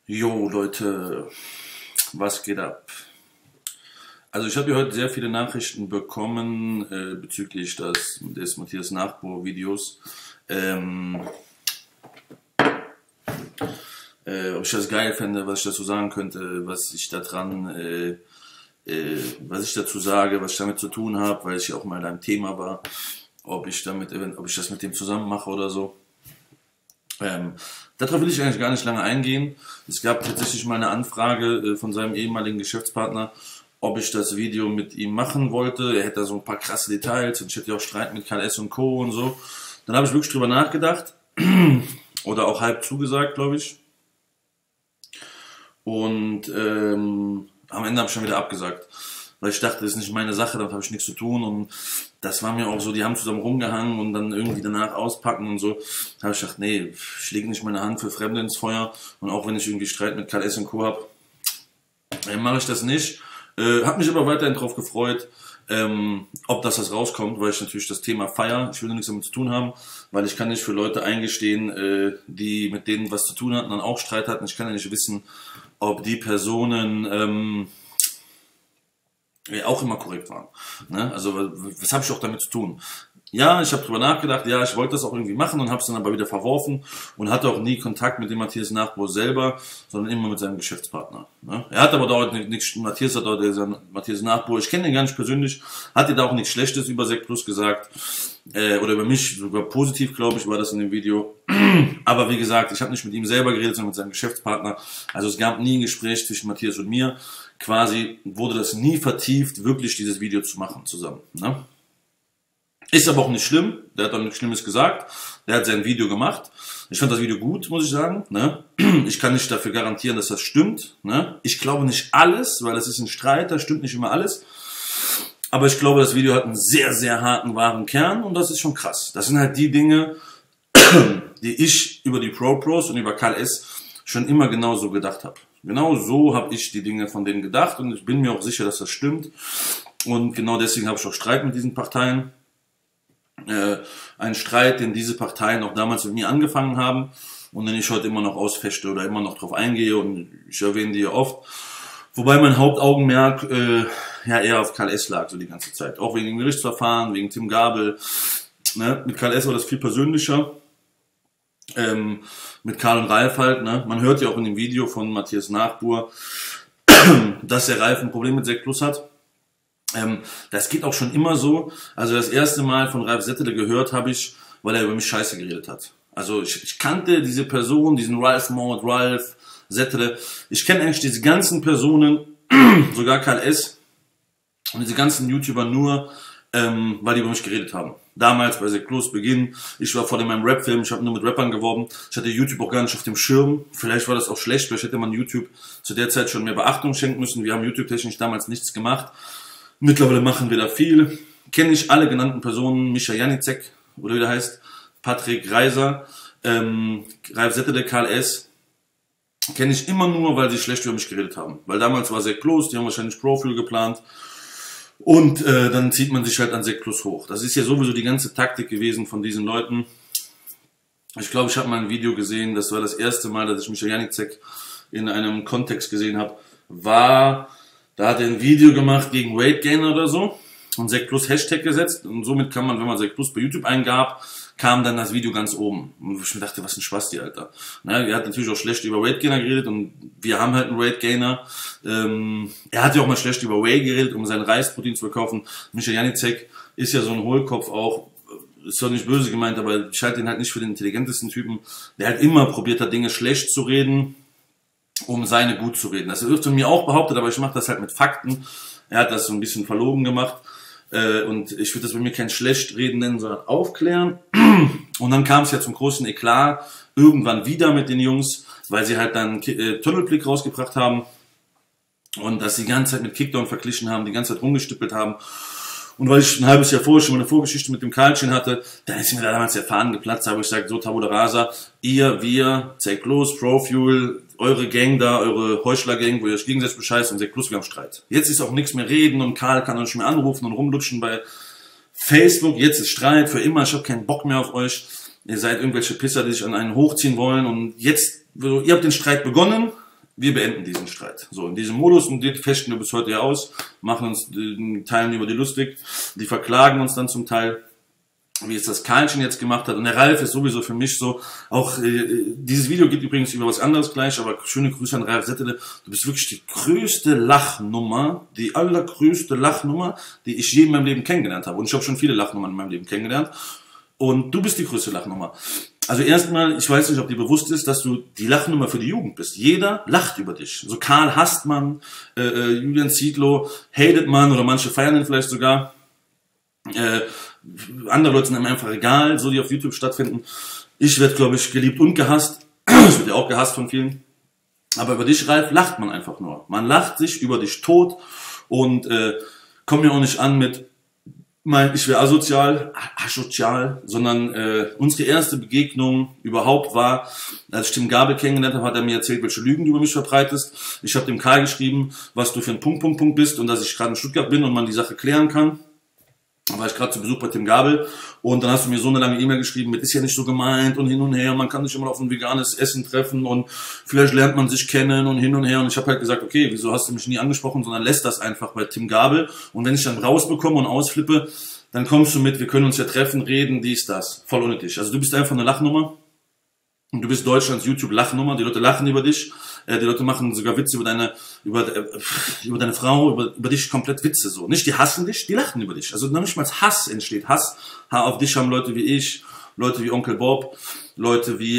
Jo, Leute, was geht ab? Also ich habe ja heute sehr viele Nachrichten bekommen bezüglich des Matthias Nachbohr-Videos. Ähm, Ob ich das geil fände, was ich dazu sagen könnte, was ich dazu sage, was ich damit zu tun habe, weil ich ja auch mal in einem Thema war, ob ich das mit dem zusammen mache oder so. Darauf will ich eigentlich gar nicht lange eingehen. Es gab tatsächlich mal eine Anfrage von seinem ehemaligen Geschäftspartner, ob ich das Video mit ihm machen wollte. Er hätte da so ein paar krasse Details und ich hätte ja auch Streit mit KLS und Co. und so. Dann habe ich wirklich drüber nachgedacht oder auch halb zugesagt, glaube ich. Und am Ende habe ich schon wieder abgesagt, weil ich dachte, das ist nicht meine Sache, damit habe ich nichts zu tun. Und das war mir auch so, die haben zusammen rumgehangen und dann irgendwie danach auspacken und so. Da habe ich gedacht, nee, ich lege nicht meine Hand für Fremde ins Feuer. Und auch wenn ich irgendwie Streit mit KLS und Co. habe, mache ich das nicht. Habe mich aber weiterhin drauf gefreut, ob das rauskommt, weil ich natürlich das Thema feier. Ich will nichts damit zu tun haben, weil ich kann nicht für Leute eingestehen, die mit denen was zu tun hatten, dann auch Streit hatten. Ich kann ja nicht wissen, ob die Personen auch immer korrekt waren. Ne? Also was habe ich auch damit zu tun? Ja, ich habe drüber nachgedacht, ja, ich wollte das auch irgendwie machen und habe es dann aber wieder verworfen und hatte auch nie Kontakt mit dem Matthias Nachbohr selber, sondern immer mit seinem Geschäftspartner. Ne? Er hat aber dort nichts, Matthias Nachbohr, ich kenne ihn gar nicht persönlich, hat dir da auch nichts Schlechtes über Sek Plus gesagt, oder über mich, sogar positiv, glaube ich, war das in dem Video. Aber wie gesagt, ich habe nicht mit ihm selber geredet, sondern mit seinem Geschäftspartner. Also es gab nie ein Gespräch zwischen Matthias und mir. Quasi wurde das nie vertieft, wirklich dieses Video zu machen zusammen. Ne? Ist aber auch nicht schlimm, der hat auch nichts Schlimmes gesagt, der hat sein Video gemacht. Ich fand das Video gut, muss ich sagen. Ne? Ich kann nicht dafür garantieren, dass das stimmt. Ne? Ich glaube nicht alles, weil das ist ein Streit, da stimmt nicht immer alles. Aber ich glaube, das Video hat einen sehr, sehr harten, wahren Kern und das ist schon krass. Das sind halt die Dinge, die ich über die Pros und über KLS schon immer genauso gedacht habe. Genau so habe ich die Dinge von denen gedacht und ich bin mir auch sicher, dass das stimmt. Und genau deswegen habe ich auch Streit mit diesen Parteien. Ein Streit, den diese Parteien auch damals mit mir angefangen haben und den ich heute immer noch ausfechte oder immer noch drauf eingehe und ich erwähne die ja oft. Wobei mein Hauptaugenmerk ja eher auf KLS lag so die ganze Zeit. Auch wegen dem Gerichtsverfahren, wegen Tim Gabel. Ne? Mit KLS war das viel persönlicher. Mit Karl und Ralf halt. Ne? Man hört ja auch in dem Video von Matthias Nachbohr, dass der Ralf ein Problem mit Sek Plus hat. Das geht auch schon immer so. Also das erste Mal von Ralf Settele gehört habe ich, weil er über mich Scheiße geredet hat. Also ich kannte diese Person, diesen Ralf Mord, Ralf Settele. Ich kenne eigentlich diese ganzen Personen, sogar KLS und diese ganzen YouTuber nur, weil die über mich geredet haben. Damals bei Sek Plus Beginn, ich war vor meinem Rap-Film, ich habe nur mit Rappern geworben, ich hatte YouTube auch gar nicht auf dem Schirm, vielleicht war das auch schlecht, vielleicht hätte man YouTube zu der Zeit schon mehr Beachtung schenken müssen, wir haben YouTube-technisch damals nichts gemacht. Mittlerweile machen wir da viel. Kenne ich alle genannten Personen, Mischa Janicek, oder wie der heißt, Patrick Reiser, Ralf Settele, KLS, kenne ich immer nur, weil sie schlecht über mich geredet haben. Weil damals war Sek Plus, die haben wahrscheinlich Profil geplant und dann zieht man sich halt an Sek Plus hoch. Das ist ja sowieso die ganze Taktik gewesen von diesen Leuten. Ich glaube, ich habe mal ein Video gesehen, das war das erste Mal, dass ich Mischa Janicek in einem Kontext gesehen habe, da hat er ein Video gemacht gegen Weight Gainer oder so und Sek Plus Hashtag gesetzt und somit kann man, wenn man Sek Plus bei YouTube eingab, kam dann das Video ganz oben. Und ich mir dachte, was ein Spasti, Alter. Na, er hat natürlich auch schlecht über Weight Gainer geredet und wir haben halt einen Weight Gainer. Er hat ja auch mal schlecht über Whey geredet, um sein Reisprotein zu verkaufen. Mischa Janicek ist ja so ein Hohlkopf auch. Ist doch nicht böse gemeint, aber ich halte ihn halt nicht für den intelligentesten Typen. Der halt immer probiert hat, Dinge schlecht zu reden, um seine gut zu reden. Das wird von mir auch behauptet, aber ich mache das halt mit Fakten. Er hat das so ein bisschen verlogen gemacht. Und ich würde das bei mir kein Schlechtreden nennen, sondern aufklären. Und dann kam es ja zum großen Eklat irgendwann wieder mit den Jungs, weil sie halt dann Tunnelblick rausgebracht haben und das die ganze Zeit mit Kickdown verglichen haben, die ganze Zeit rumgestippelt haben. Und weil ich ein halbes Jahr vorher schon mal eine Vorgeschichte mit dem Karlchen hatte, dann ist mir da damals der Faden geplatzt, habe ich gesagt, so Tabula Rasa, ihr, wir, Sek Plus, Profuel, eure Gang da, eure Heuchler-Gang, wo ihr euch gegenseitig bescheißt und Sek Plus, wir haben Streit. Jetzt ist auch nichts mehr reden und Karl kann euch nicht mehr anrufen und rumlutschen bei Facebook, jetzt ist Streit für immer, ich habe keinen Bock mehr auf euch. Ihr seid irgendwelche Pisser, die sich an einen hochziehen wollen und jetzt, ihr habt den Streit begonnen, wir beenden diesen Streit. So, in diesem Modus, und die fechten wir bis heute ja aus, machen uns, teilen über die lustig, die verklagen uns dann zum Teil, wie es das Karlchen jetzt gemacht hat. Und der Ralf ist sowieso für mich so, auch dieses Video geht übrigens über was anderes gleich, aber schöne Grüße an Ralf Settele. Du bist wirklich die größte Lachnummer, die allergrößte Lachnummer, die ich je in meinem Leben kennengelernt habe. Und ich habe schon viele Lachnummern in meinem Leben kennengelernt. Und du bist die größte Lachnummer. Also erstmal, ich weiß nicht, ob dir bewusst ist, dass du die Lachnummer für die Jugend bist. Jeder lacht über dich. So Karl hasst man, Julian Zietlow hatet man oder manche feiern ihn vielleicht sogar. Andere Leute sind einem einfach egal, so die auf YouTube stattfinden. Ich werde, glaube ich, geliebt und gehasst. Ich werde ja auch gehasst von vielen. Aber über dich, Ralf, lacht man einfach nur. Man lacht sich über dich tot und kommt mir auch nicht an mit ich wäre asozial, sondern unsere erste Begegnung überhaupt war, als ich Tim Gabel kennengelernt habe, hat er mir erzählt, welche Lügen du über mich verbreitest. Ich habe dem Karl geschrieben, was du für ein Punkt bist und dass ich gerade in Stuttgart bin und man die Sache klären kann. Da war ich gerade zu Besuch bei Tim Gabel und dann hast du mir so eine lange E-Mail geschrieben mit, ist ja nicht so gemeint und hin und her, man kann sich immer auf ein veganes Essen treffen und vielleicht lernt man sich kennen und hin und her. Und ich habe halt gesagt, okay, wieso hast du mich nie angesprochen, sondern lässt das einfach bei Tim Gabel. Und wenn ich dann rausbekomme und ausflippe, dann kommst du mit, wir können uns ja treffen, reden, dies, das. Voll ohne dich. Also du bist einfach eine Lachnummer. Und du bist Deutschlands YouTube-Lachnummer. Die Leute lachen über dich. Die Leute machen sogar Witze über deine Frau, über dich komplett Witze so. Nicht die hassen dich, die lachen über dich. Also noch nicht mal Hass entsteht. Hass auf dich haben Leute wie ich, Leute wie Onkel Bob, Leute wie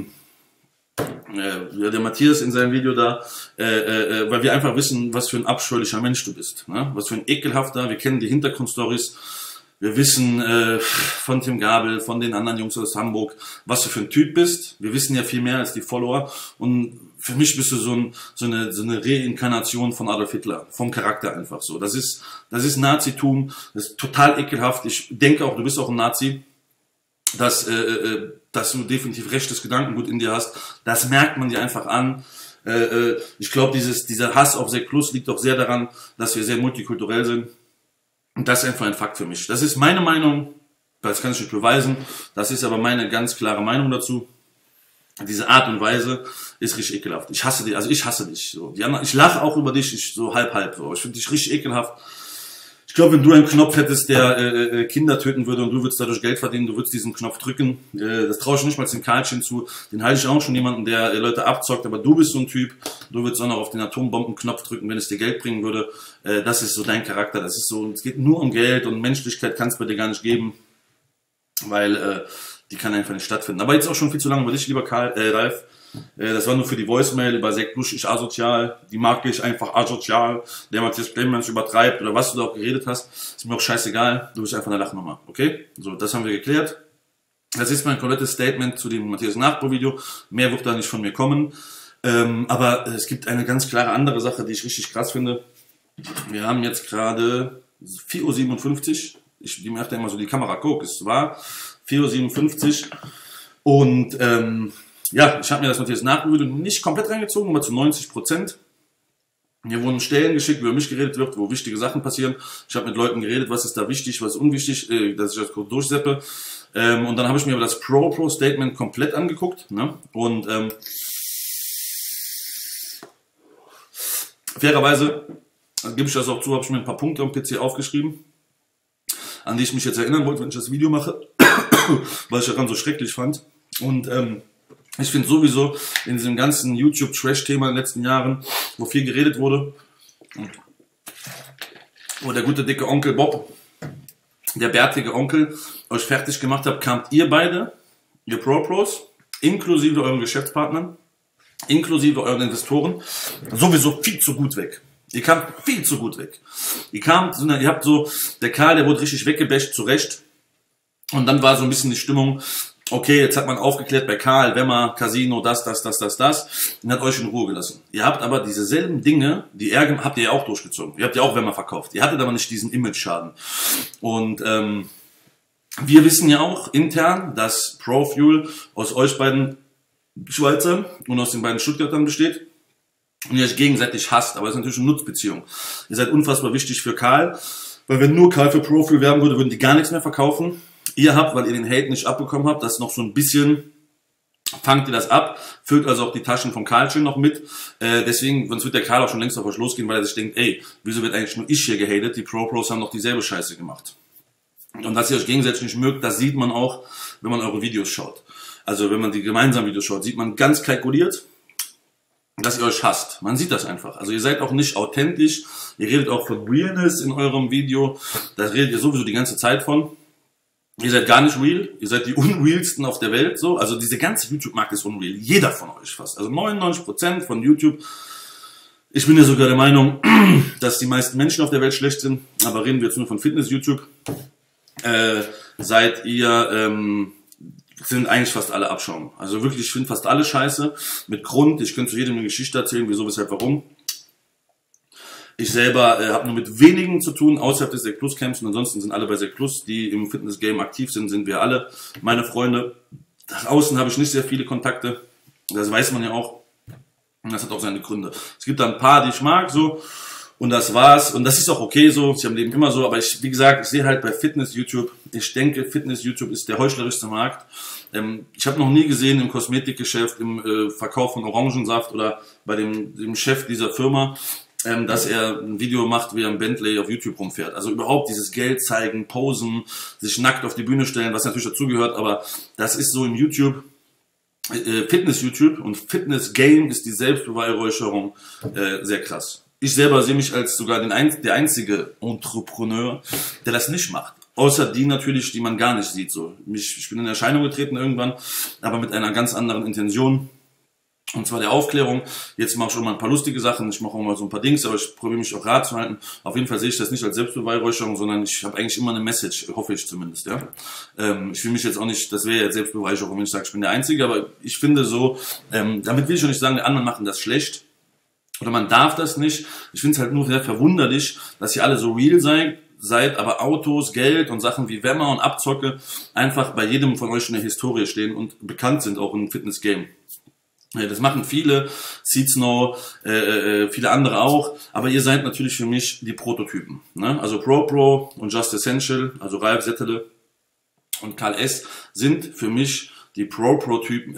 der Matthias in seinem Video da, weil wir einfach wissen, was für ein abscheulicher Mensch du bist. Ne? Was für ein ekelhafter, wir kennen die Hintergrundstories. Wir wissen von Tim Gabel, von den anderen Jungs aus Hamburg, was du für ein Typ bist. Wir wissen ja viel mehr als die Follower. Und für mich bist du so eine Reinkarnation von Adolf Hitler, vom Charakter einfach so. Das ist Nazitum, das ist total ekelhaft. Ich denke auch, du bist auch ein Nazi, dass du definitiv rechtes Gedankengut in dir hast. Das merkt man dir einfach an. Ich glaube, dieser Hass auf Sekt Plus liegt auch sehr daran, dass wir sehr multikulturell sind. Und das ist einfach ein Fakt für mich. Das ist meine Meinung, das kann ich nicht beweisen, das ist aber meine ganz klare Meinung dazu. Diese Art und Weise ist richtig ekelhaft. Ich hasse dich, also ich hasse dich. So. Ich lache auch über dich, so halb. So. Ich finde dich richtig ekelhaft. Ich glaube, wenn du einen Knopf hättest, der Kinder töten würde und du würdest dadurch Geld verdienen, du würdest diesen Knopf drücken. Das traue ich nicht mal dem Karlchen zu. Den halte ich auch schon jemanden, der Leute abzockt, aber du bist so ein Typ. Du würdest auch noch auf den Atombombenknopf drücken, wenn es dir Geld bringen würde. Das ist so dein Charakter. Das ist so, es geht nur um Geld und Menschlichkeit kann es bei dir gar nicht geben, weil die kann einfach nicht stattfinden. Aber jetzt auch schon viel zu lange über dich, lieber Ralf. Das war nur für die Voicemail über Sekt Plus, ich asozial, die mag ich einfach asozial, der Matthias Clemens übertreibt oder was du da auch geredet hast, ist mir auch scheißegal, du bist einfach eine Lachnummer, okay? So, das haben wir geklärt. Das ist mein komplettes Statement zu dem Matthias Nachbar Video, mehr wird da nicht von mir kommen, aber es gibt eine ganz klare andere Sache, die ich richtig krass finde. Wir haben jetzt gerade 4:57 Uhr, die macht ja immer so die Kamera guckt, es war 4:57 Uhr und ja, ich habe mir das Matthias Nachbar-Video nicht komplett reingezogen, aber zu 90%. Mir wurden Stellen geschickt, über mich geredet wird, wo wichtige Sachen passieren. Ich habe mit Leuten geredet, was ist da wichtig, was ist unwichtig, dass ich das kurz durchseppe. Und dann habe ich mir aber das Pro-Statement komplett angeguckt. Ne? Und fairerweise, gebe ich das auch zu, habe ich mir ein paar Punkte am PC aufgeschrieben, an die ich mich jetzt erinnern wollte, wenn ich das Video mache, weil ich daran so schrecklich fand. Und ich finde sowieso in diesem ganzen YouTube-Trash-Thema in den letzten Jahren, wo viel geredet wurde, wo der gute dicke Onkel Bob, der bärtige Onkel, euch fertig gemacht habt, kamt ihr beide, ihr Pro-Pros, inklusive euren Geschäftspartnern, inklusive euren Investoren, sowieso viel zu gut weg. Ihr kamt viel zu gut weg. Ihr habt so, der Karl, der wurde richtig weggebasht, zu Recht. Und dann war so ein bisschen die Stimmung, okay, jetzt hat man aufgeklärt bei Karl, Wemmer, Casino, das, und hat euch in Ruhe gelassen. Ihr habt aber diese selben Dinge, habt ihr ja auch durchgezogen. Ihr habt ja auch Wemmer verkauft. Ihr hattet aber nicht diesen Image-Schaden. Und wir wissen ja auch intern, dass ProFuel aus euch beiden Schweizern und aus den beiden Stuttgartern besteht und ihr euch gegenseitig hasst. Aber es ist natürlich eine Nutzbeziehung. Ihr seid unfassbar wichtig für Karl, weil wenn nur Karl für ProFuel werben würde, würden die gar nichts mehr verkaufen. Ihr habt, weil ihr den Hate nicht abbekommen habt, das noch so ein bisschen fangt ihr das ab, füllt also auch die Taschen von Karlchen noch mit. Deswegen, sonst wird der Karl auch schon längst auf euch losgehen, weil er sich denkt, ey, wieso wird eigentlich nur ich hier gehatet? Die Pro-Pros haben doch dieselbe Scheiße gemacht. Und dass ihr euch gegenseitig nicht mögt, das sieht man auch, wenn man eure Videos schaut. Also wenn man die gemeinsamen Videos schaut, sieht man ganz kalkuliert, dass ihr euch hasst. Man sieht das einfach. Also ihr seid auch nicht authentisch. Ihr redet auch von Realness in eurem Video. Da redet ihr sowieso die ganze Zeit von. Ihr seid gar nicht real. Ihr seid die unrealsten auf der Welt. So. Also diese ganze YouTube-Markt ist unreal. Jeder von euch fast. Also 99% von YouTube. Ich bin ja sogar der Meinung, dass die meisten Menschen auf der Welt schlecht sind. Aber reden wir jetzt nur von Fitness-YouTube. Seid ihr... sind eigentlich fast alle Abschaum. Also wirklich, ich finde fast alle scheiße. Mit Grund, ich könnte zu jedem eine Geschichte erzählen, wieso, weshalb, warum. Ich selber habe nur mit wenigen zu tun, außerhalb des Sekt Plus Camps, und ansonsten sind alle bei Sekt Plus, die im Fitness-Game aktiv sind, sind wir alle. Meine Freunde, nach außen habe ich nicht sehr viele Kontakte, das weiß man ja auch. Und das hat auch seine Gründe. Es gibt da ein paar, die ich mag, so. Und das war's. Und das ist auch okay so. Ist ja im Leben immer so. Aber ich, wie gesagt, ich sehe halt bei Fitness-YouTube, ich denke, Fitness-YouTube ist der heuchlerischste Markt. Ich habe noch nie gesehen im Kosmetikgeschäft, im Verkauf von Orangensaft oder bei dem Chef dieser Firma, dass er ein Video macht, wie er ein Bentley auf YouTube rumfährt. Also überhaupt dieses Geld zeigen, posen, sich nackt auf die Bühne stellen, was natürlich dazugehört. Aber das ist so im YouTube. Fitness-YouTube und Fitness-Game ist die Selbstbeweihräucherung sehr krass. Ich selber sehe mich als sogar der einzige Entrepreneur, der das nicht macht. Außer die natürlich, die man gar nicht sieht. So. Ich bin in Erscheinung getreten irgendwann, aber mit einer ganz anderen Intention. Und zwar der Aufklärung. Jetzt mache ich schon mal ein paar lustige Sachen. Ich mache auch mal so ein paar Dings, aber ich probiere mich auch rat zu halten. Auf jeden Fall sehe ich das nicht als Selbstbeweihräucherung, sondern ich habe eigentlich immer eine Message, hoffe ich zumindest. Ja. Ich will mich jetzt auch nicht, das wäre jetzt Selbstbeweihräucherung, wenn ich sage, ich bin der Einzige, aber ich finde so, damit will ich auch nicht sagen, die anderen machen das schlecht. Oder man darf das nicht. Ich finde es halt nur sehr verwunderlich, dass ihr alle so real seid, aber Autos, Geld und Sachen wie Wemmer und Abzocke einfach bei jedem von euch in der Historie stehen und bekannt sind, auch im Fitness-Game. Das machen viele, Seed Snow, viele andere auch, aber ihr seid natürlich für mich die Prototypen. Ne? Also Pro und Just Essential, also Ralf Settele und Karl S. sind für mich die Prototypen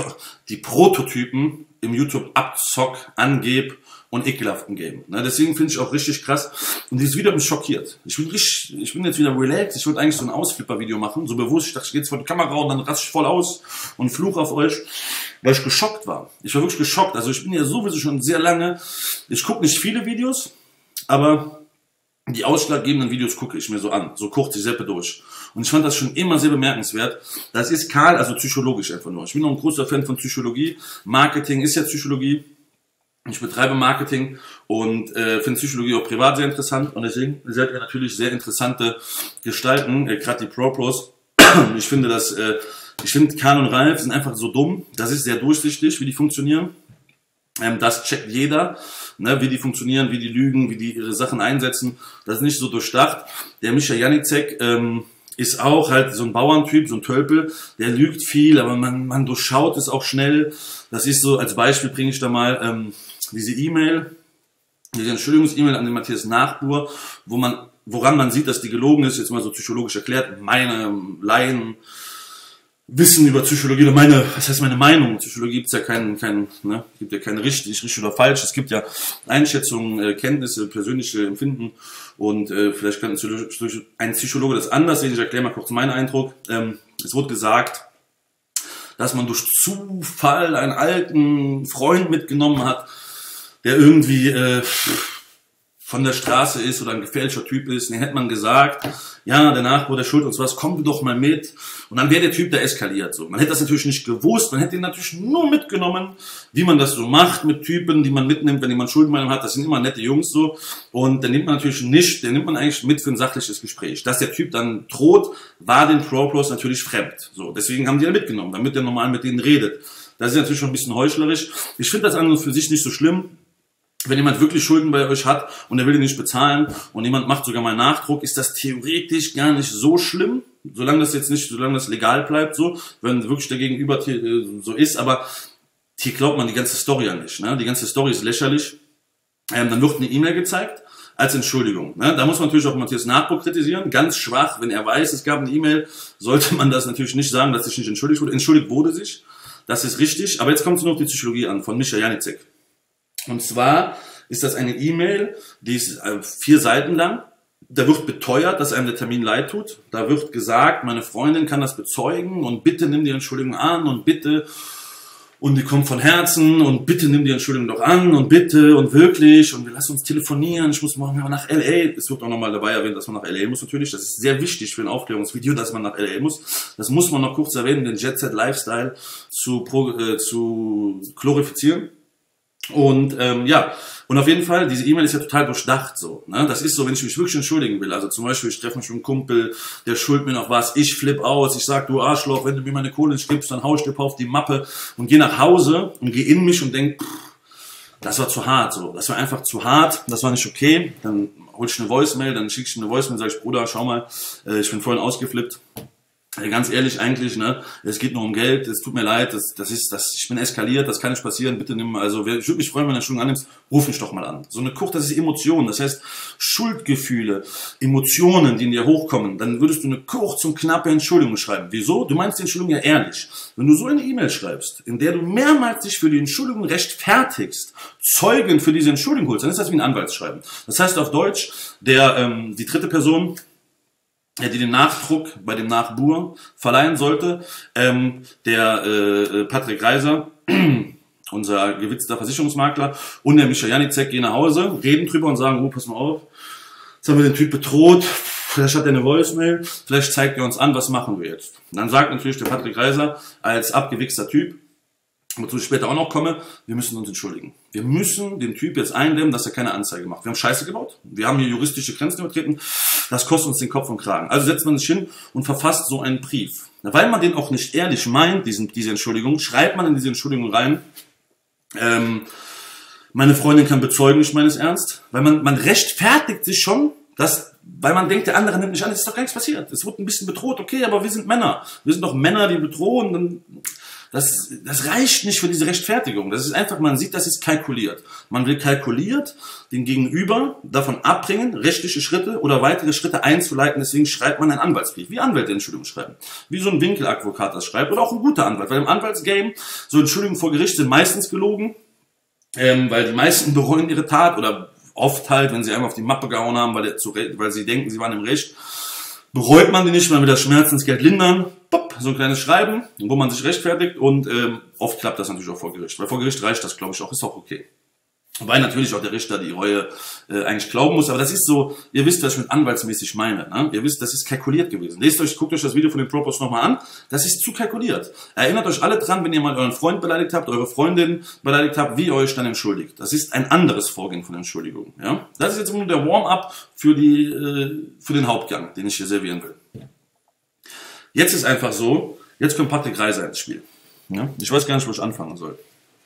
im YouTube Abzock, Angeb und ekelhaften Game. Ne, deswegen finde ich auch richtig krass. Und dieses Video hat mich schockiert. Ich bin jetzt wieder relaxed. Ich wollte eigentlich so ein Ausflipper-Video machen, so bewusst. Ich dachte, ich gehe jetzt vor die Kamera und dann raste ich voll aus und fluche auf euch, weil ich geschockt war. Ich war wirklich geschockt. Also ich bin ja sowieso schon sehr lange, ich gucke nicht viele Videos, aber die ausschlaggebenden Videos gucke ich mir so an, so kurz die Seppe durch. Und ich fand das schon immer sehr bemerkenswert. Das ist Karl, also psychologisch einfach nur. Ich bin auch ein großer Fan von Psychologie. Marketing ist ja Psychologie. Ich betreibe Marketing und finde Psychologie auch privat sehr interessant. Und deswegen seid ihr natürlich sehr interessante Gestalten, gerade die Pro-Pros. Ich finde Karl und Ralf sind einfach so dumm. Das ist sehr durchsichtig, wie die funktionieren. Das checkt jeder, ne, wie die funktionieren, wie die lügen, wie die ihre Sachen einsetzen. Das ist nicht so durchdacht. Der Micha Janicek ist auch halt so ein Bauerntyp, so ein Tölpel. Der lügt viel, aber man durchschaut es auch schnell. Das ist so, als Beispiel bringe ich da mal diese E-Mail, diese Entschuldigungs-E-Mail an den Matthias Nachbuhr, woran man sieht, dass die gelogen ist, jetzt mal so psychologisch erklärt. Meine Laien Wissen über Psychologie, oder was heißt meine Meinung? Psychologie gibt's ja gibt ja keine richtig oder falsch. Es gibt ja Einschätzungen, Kenntnisse, persönliche Empfinden und vielleicht kann ein Psychologe das anders sehen. Ich erkläre mal kurz meinen Eindruck. Es wurde gesagt, dass man durch Zufall einen alten Freund mitgenommen hat, der irgendwie von der Straße ist oder ein gefährlicher Typ ist. Den hätte man gesagt, ja, der Nachbar, der schuld uns was, komm du doch mal mit. Und dann wäre der Typ da eskaliert. So. Man hätte das natürlich nicht gewusst, man hätte ihn natürlich nur mitgenommen, wie man das so macht mit Typen, die man mitnimmt, wenn jemand Schulden bei ihm hat. Das sind immer nette Jungs so. Und den nimmt man natürlich nicht, den nimmt man eigentlich mit für ein sachliches Gespräch. Dass der Typ dann droht, war den Pro-Pros natürlich fremd. So. Deswegen haben die ja mitgenommen, damit der normal mit denen redet. Das ist natürlich schon ein bisschen heuchlerisch. Ich finde das an und für sich nicht so schlimm. Wenn jemand wirklich Schulden bei euch hat und er will die nicht bezahlen und jemand macht sogar mal Nachdruck, ist das theoretisch gar nicht so schlimm, solange das legal bleibt, so, wenn wirklich der Gegenüber so ist, aber hier glaubt man die ganze Story ja nicht, ne? Die ganze Story ist lächerlich. Dann wird eine E-Mail gezeigt als Entschuldigung, ne? Da muss man natürlich auch Matthias Nachdruck kritisieren, ganz schwach, wenn er weiß, es gab eine E-Mail, sollte man das natürlich nicht sagen, dass sich nicht entschuldigt wurde. Entschuldigt wurde sich. das ist richtig. Aber jetzt kommt es nur auf die Psychologie an, von Micha Janicek. Und zwar ist das eine E-Mail, die ist 4 Seiten lang. Da wird beteuert, dass einem der Termin leid tut. Da wird gesagt, meine Freundin kann das bezeugen und bitte nimm die Entschuldigung an und bitte, und die kommt von Herzen und bitte nimm die Entschuldigung doch an und bitte und wirklich und wir lassen uns telefonieren, ich muss morgen nach L.A. Es wird auch nochmal dabei erwähnt, dass man nach L.A. muss natürlich. Das ist sehr wichtig für ein Aufklärungsvideo, dass man nach L.A. muss. Das muss man noch kurz erwähnen, den Jet-Set-Lifestyle zu glorifizieren. Und ja, und auf jeden Fall, diese E-Mail ist ja total durchdacht so. Ne? Das ist so, wenn ich mich wirklich entschuldigen will. Also zum Beispiel, ich treffe mich mit einem Kumpel, der schuldet mir noch was, ich flippe aus, ich sag, du Arschloch, wenn du mir meine Kohle nicht gibst, dann hau ich dir auf die Mappe und gehe nach Hause und gehe in mich und denk, das war zu hart so. Das war einfach zu hart, das war nicht okay. Dann hol ich eine Voicemail, dann schicke ich eine Voicemail, sag ich, Bruder, schau mal, ich bin vorhin ausgeflippt. Ganz ehrlich eigentlich, ne, es geht nur um Geld, es tut mir leid, ich bin eskaliert, das kann nicht passieren, bitte nimm, also ich würde mich freuen, wenn du eine Entschuldigung annimmst, ruf mich doch mal an. So eine das ist Emotionen, das heißt Schuldgefühle, Emotionen, die in dir hochkommen, dann würdest du eine kurz und knappe Entschuldigung schreiben. Wieso? Du meinst die Entschuldigung ja ehrlich. Wenn du so eine E-Mail schreibst, in der du mehrmals dich für die Entschuldigung rechtfertigst, Zeugen für diese Entschuldigung holst, dann ist das wie ein Anwaltsschreiben. Das heißt auf Deutsch, die dritte Person, die den Nachdruck bei dem Nachbur verleihen sollte, der Patrick Reiser, unser gewitzter Versicherungsmakler, und der Micha Janicek gehen nach Hause, reden drüber und sagen, oh, pass mal auf, jetzt haben wir den Typ bedroht, vielleicht hat er eine Voicemail, vielleicht zeigt er uns an, was machen wir jetzt. Und dann sagt natürlich der Patrick Reiser als abgewichster Typ, wozu ich später auch noch komme, wir müssen uns entschuldigen. Wir müssen den Typ jetzt eindämmen, dass er keine Anzeige macht. Wir haben Scheiße gebaut, wir haben hier juristische Grenzen übertreten, das kostet uns den Kopf und Kragen. Also setzt man sich hin und verfasst so einen Brief. Weil man den auch nicht ehrlich meint, diese Entschuldigung, schreibt man in diese Entschuldigung rein, meine Freundin kann bezeugen, ich meine es ernst, weil man rechtfertigt sich schon, weil man denkt, der andere nimmt nicht an, es ist doch gar nichts passiert. Es wird ein bisschen bedroht, okay, aber wir sind Männer. Wir sind doch Männer, die bedrohen. Das reicht nicht für diese Rechtfertigung. Das ist einfach, man sieht, das ist kalkuliert. Man will kalkuliert den Gegenüber davon abbringen, rechtliche Schritte oder weitere Schritte einzuleiten. Deswegen schreibt man einen Anwaltsbrief. Wie Anwälte Entschuldigung schreiben. Wie so ein Winkeladvokat das schreibt. Oder auch ein guter Anwalt. Weil im Anwaltsgame so Entschuldigungen vor Gericht sind meistens gelogen. Weil die meisten bereuen ihre Tat oder oft halt, wenn sie einmal auf die Mappe gehauen haben, weil sie denken, sie waren im Recht. Bereut man die nicht, man will das Schmerzensgeld lindern, so ein kleines Schreiben, wo man sich rechtfertigt und oft klappt das natürlich auch vor Gericht. Weil vor Gericht reicht das, glaube ich, auch, ist auch okay. Wobei natürlich auch der Richter die Reue eigentlich glauben muss, aber das ist so, ihr wisst, was ich mit anwaltsmäßig meine. Ne? Ihr wisst, das ist kalkuliert gewesen. Guckt euch das Video von den Propos nochmal an, das ist zu kalkuliert. Erinnert euch alle dran, wenn ihr mal euren Freund beleidigt habt, eure Freundin beleidigt habt, wie ihr euch dann entschuldigt. Das ist ein anderes Vorgehen von Entschuldigung. Ja? Das ist jetzt nur der Warm-up für den Hauptgang, den ich hier servieren will. Jetzt ist einfach so, jetzt kommt Patrick Reiser ins Spiel. Ja? Ich weiß gar nicht, wo ich anfangen soll.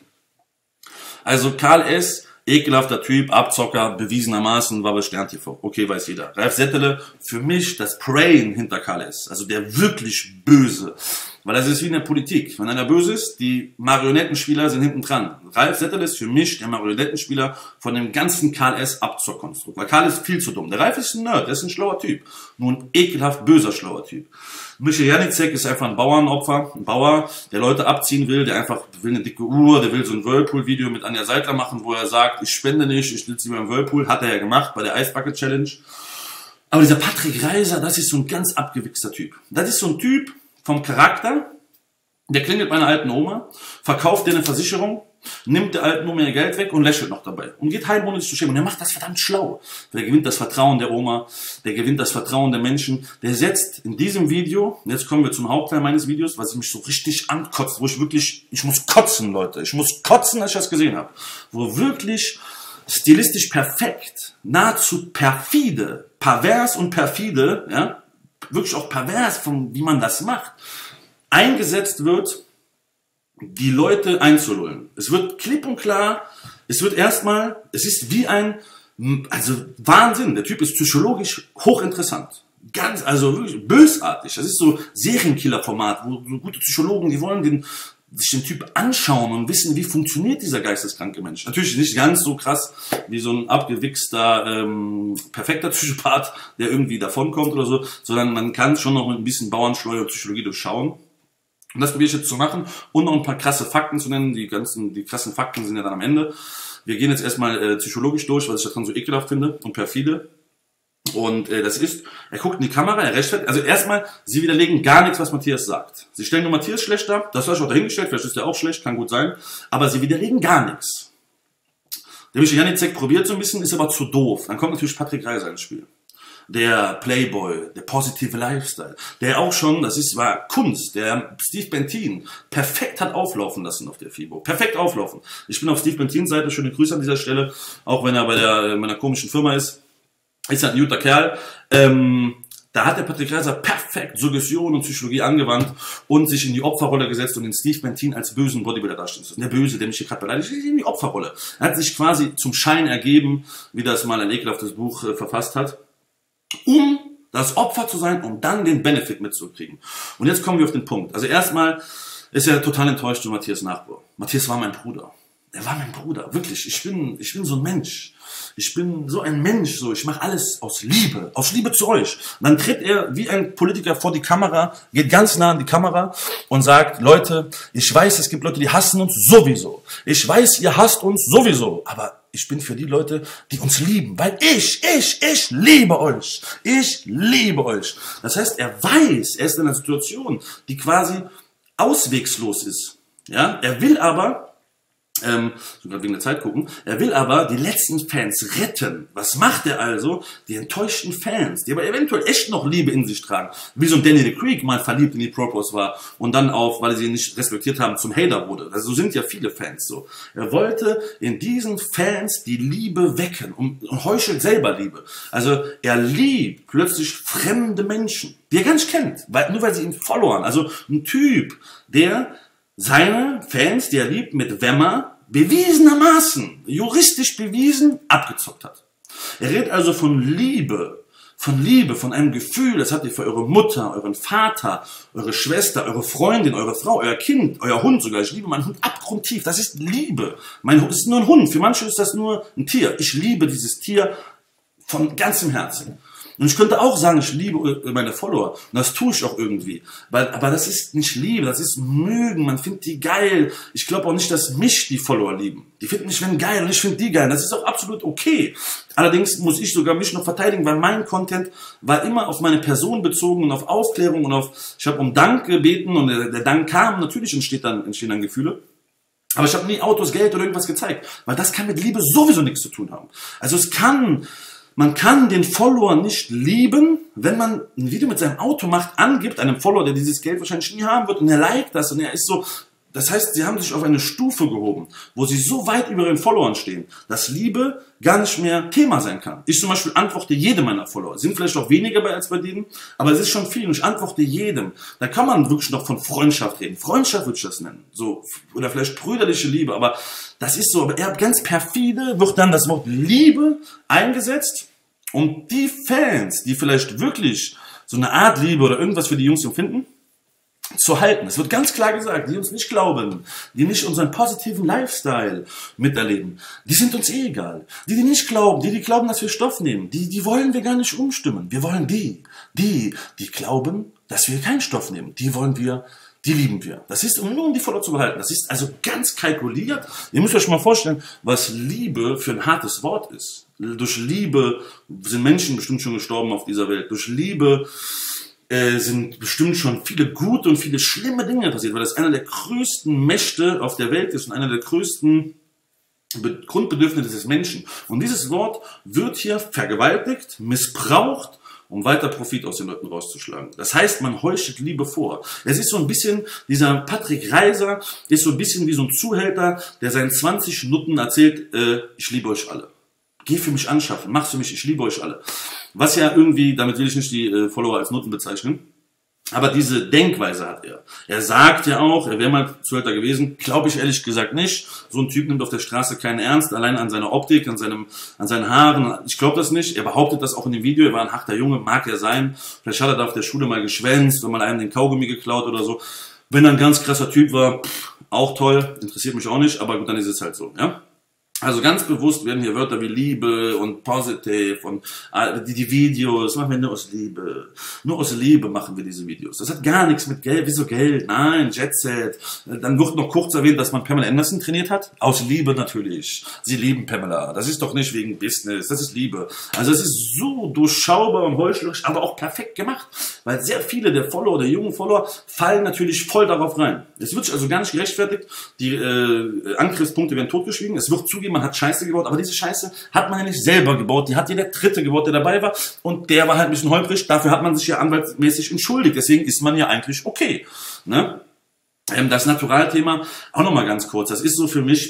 Also Karl S., ekelhafter Typ, Abzocker, bewiesenermaßen, war bei Stern TV. Okay, weiß jeder. Ralf Settele, für mich das Brain hinter Karl S., also der wirklich Böse. Weil das ist wie in der Politik. Wenn einer böse ist, die Marionettenspieler sind hinten dran. Ralf Settele ist für mich der Marionettenspieler von dem ganzen Karl S. Abzockkonstrukt. Weil Karl ist viel zu dumm. Der Ralf ist ein Nerd, der ist ein schlauer Typ. Nur ein ekelhaft böser schlauer Typ. Micha Janicek ist einfach ein Bauernopfer, ein Bauer, der Leute abziehen will, der einfach will eine dicke Uhr, der will so ein Whirlpool-Video mit Anja Seidler machen, wo er sagt, ich spende nicht, ich sitze lieber im Whirlpool, hat er ja gemacht bei der Eisbucket Challenge. Aber dieser Patrick Reiser, das ist so ein ganz abgewichster Typ. Das ist so ein Typ vom Charakter, der klingelt bei einer alten Oma, verkauft dir eine Versicherung, nimmt der alten Oma ihr Geld weg und lächelt noch dabei. Und geht heim, ohne sich zu schämen. Und er macht das verdammt schlau. Der gewinnt das Vertrauen der Oma, der gewinnt das Vertrauen der Menschen. Der setzt in diesem Video, und jetzt kommen wir zum Hauptteil meines Videos, was mich so richtig ankotzt, wo ich muss kotzen, Leute. Ich muss kotzen, als ich das gesehen habe. Wo wirklich stilistisch perfekt, nahezu perfide, pervers und perfide, ja, wirklich auch pervers, wie man das macht, eingesetzt wird, die Leute einzulullen. Es wird klipp und klar, es ist wie also Wahnsinn, der Typ ist psychologisch hochinteressant. Also wirklich bösartig. Das ist so Serienkiller-Format, wo so gute Psychologen, die wollen sich den Typ anschauen und wissen, wie funktioniert dieser geisteskranke Mensch. Natürlich nicht ganz so krass wie so ein abgewichster, perfekter Psychopath, der irgendwie davonkommt oder so, sondern man kann schon noch mit ein bisschen Bauernschleue und Psychologie durchschauen. Und das probiere ich jetzt zu machen und noch ein paar krasse Fakten zu nennen. Die krassen Fakten sind ja dann am Ende. Wir gehen jetzt erstmal psychologisch durch, was ich daran so ekelhaft finde und perfide. Und das ist, er guckt in die Kamera, er rechtfertigt, also erstmal, sie widerlegen gar nichts, was Matthias sagt. Sie stellen nur Matthias schlecht dar, das habe ich auch dahingestellt, vielleicht ist er auch schlecht, kann gut sein, aber sie widerlegen gar nichts. Der Michael Janicek probiert so ein bisschen, ist aber zu doof. Dann kommt natürlich Patrick Reiser ins Spiel. Der Playboy, der positive Lifestyle, der auch schon, war Kunst, der Steve Bentin perfekt hat auflaufen lassen auf der FIBO. Perfekt auflaufen. Ich bin auf Steve Bentins Seite, schöne Grüße an dieser Stelle, auch wenn er bei meiner komischen Firma ist. Ist halt ein guter Kerl. Da hat der Patrick Reiser perfekt Suggestion und Psychologie angewandt und sich in die Opferrolle gesetzt und den Steve Bentin als bösen Bodybuilder darstellen lassen. Der Böse, der mich hier gerade beleidigt, ist in die Opferrolle. Er hat sich quasi zum Schein ergeben, wie das mal ein ekelhaftes Buch verfasst hat, um das Opfer zu sein, um dann den Benefit mitzukriegen. Und jetzt kommen wir auf den Punkt. Also erstmal ist er total enttäuscht von Matthias Nachbar. Matthias war mein Bruder. Er war mein Bruder, wirklich. Ich bin so ein Mensch. Ich bin so ein Mensch, so. Ich mache alles aus Liebe zu euch. Und dann tritt er wie ein Politiker vor die Kamera, geht ganz nah an die Kamera und sagt, Leute, ich weiß, es gibt Leute, die hassen uns sowieso. Ich weiß, ihr hasst uns sowieso. Aber ich bin für die Leute, die uns lieben, weil ich liebe euch. Ich liebe euch. Das heißt, er weiß, er ist in einer Situation, die quasi auswegslos ist. Ja, er will aber, sogar wegen der Zeit gucken. Er will aber die letzten Fans retten. Was macht er also? Die enttäuschten Fans, die aber eventuell echt noch Liebe in sich tragen. Wie so ein Danny the Creek mal verliebt in die Propos war und dann auch, weil sie ihn nicht respektiert haben, zum Hater wurde. Also so sind ja viele Fans so. Er wollte in diesen Fans die Liebe wecken und heuchelt selber Liebe. Also er liebt plötzlich fremde Menschen, die er gar nicht kennt, nur weil sie ihn followen. Also ein Typ, der seine Fans, die er liebt, mit Wemmer bewiesenermaßen, juristisch bewiesen, abgezockt hat. Er redet also von Liebe, von einem Gefühl, das habt ihr für eure Mutter, euren Vater, eure Schwester, eure Freundin, eure Frau, euer Kind, euer Hund sogar. Ich liebe meinen Hund abgrundtief, das ist Liebe. Mein Hund ist nur ein Hund, für manche ist das nur ein Tier. Ich liebe dieses Tier von ganzem Herzen. Und ich könnte auch sagen, ich liebe meine Follower. Und das tue ich auch irgendwie. Aber das ist nicht Liebe, das ist Mögen. Man findet die geil. Ich glaube auch nicht, dass mich die Follower lieben. Die finden mich geil und ich finde die geil. Das ist auch absolut okay. Allerdings muss ich sogar mich noch verteidigen, weil mein Content war immer auf meine Person bezogen und auf Aufklärung und ich habe um Dank gebeten und der Dank kam. Natürlich entstehen dann Gefühle. Aber ich habe nie Autos, Geld oder irgendwas gezeigt. Weil das kann mit Liebe sowieso nichts zu tun haben. Also man kann den Follower nicht lieben, wenn man ein Video mit seinem Auto macht, angibt, einem Follower, der dieses Geld wahrscheinlich nie haben wird, und er liked das und er ist so. Das heißt, sie haben sich auf eine Stufe gehoben, wo sie so weit über ihren Followern stehen, dass Liebe gar nicht mehr Thema sein kann. Ich zum Beispiel antworte jedem meiner Follower. Sind vielleicht auch weniger als bei denen, aber es ist schon viel und ich antworte jedem. Da kann man wirklich noch von Freundschaft reden. Freundschaft würde ich das nennen. So, oder vielleicht brüderliche Liebe, aber das ist so, aber eher ganz perfide wird dann das Wort Liebe eingesetzt, um die Fans, die vielleicht wirklich so eine Art Liebe oder irgendwas für die Jungs empfinden, zu halten. Es wird ganz klar gesagt, die uns nicht glauben, die nicht unseren positiven Lifestyle miterleben, die sind uns eh egal. Die nicht glauben, die glauben, dass wir Stoff nehmen, die wollen wir gar nicht umstimmen. Wir wollen die glauben, dass wir keinen Stoff nehmen. Die lieben wir. Das ist, um die Follower zu behalten. Das ist also ganz kalkuliert. Ihr müsst euch mal vorstellen, was Liebe für ein hartes Wort ist. Durch Liebe sind Menschen bestimmt schon gestorben auf dieser Welt. Durch Liebe sind bestimmt schon viele gute und viele schlimme Dinge passiert, weil das einer der größten Mächte auf der Welt ist und einer der größten Grundbedürfnisse des Menschen. Und dieses Wort wird hier vergewaltigt, missbraucht, um weiter Profit aus den Leuten rauszuschlagen. Das heißt, man heuchelt Liebe vor. Es ist so ein bisschen, dieser Patrick Reiser ist so ein bisschen wie so ein Zuhälter, der seinen 20 Nutten erzählt, ich liebe euch alle. Geh für mich anschaffen, mach für mich, ich liebe euch alle. Was ja irgendwie, damit will ich nicht die Follower als Nutten bezeichnen, aber diese Denkweise hat er. Er sagt ja auch, er wäre mal Zuhälter gewesen, glaube ich ehrlich gesagt nicht. So ein Typ nimmt auf der Straße keinen Ernst, allein an seiner Optik, an seinen Haaren. Ich glaube das nicht. Er behauptet das auch in dem Video, er war ein harter Junge, mag er sein. Vielleicht hat er da auf der Schule mal geschwänzt und mal einem den Kaugummi geklaut oder so. Wenn er ein ganz krasser Typ war, auch toll, interessiert mich auch nicht, aber gut, dann ist es halt so, ja. Also ganz bewusst werden hier Wörter wie Liebe und Positive und die Videos machen wir nur aus Liebe. Nur aus Liebe machen wir diese Videos. Das hat gar nichts mit Geld. Wieso Geld? Nein, Jet Set. Dann wird noch kurz erwähnt, dass man Pamela Anderson trainiert hat. Aus Liebe natürlich. Sie lieben Pamela. Das ist doch nicht wegen Business. Das ist Liebe. Also es ist so durchschaubar und heuchlerisch, aber auch perfekt gemacht. Weil sehr viele der Follower, der jungen Follower, fallen natürlich voll darauf rein. Es wird also gar nicht gerechtfertigt. Die Angriffspunkte werden totgeschwiegen. Es wird zugeben, man hat Scheiße gebaut, aber diese Scheiße hat man ja nicht selber gebaut, die hat jeder Dritte gebaut, der dabei war, und der war halt ein bisschen holprig, dafür hat man sich ja anwaltsmäßig entschuldigt, deswegen ist man ja eigentlich okay. Ne? Das Naturalthema, auch nochmal ganz kurz, das ist so für mich,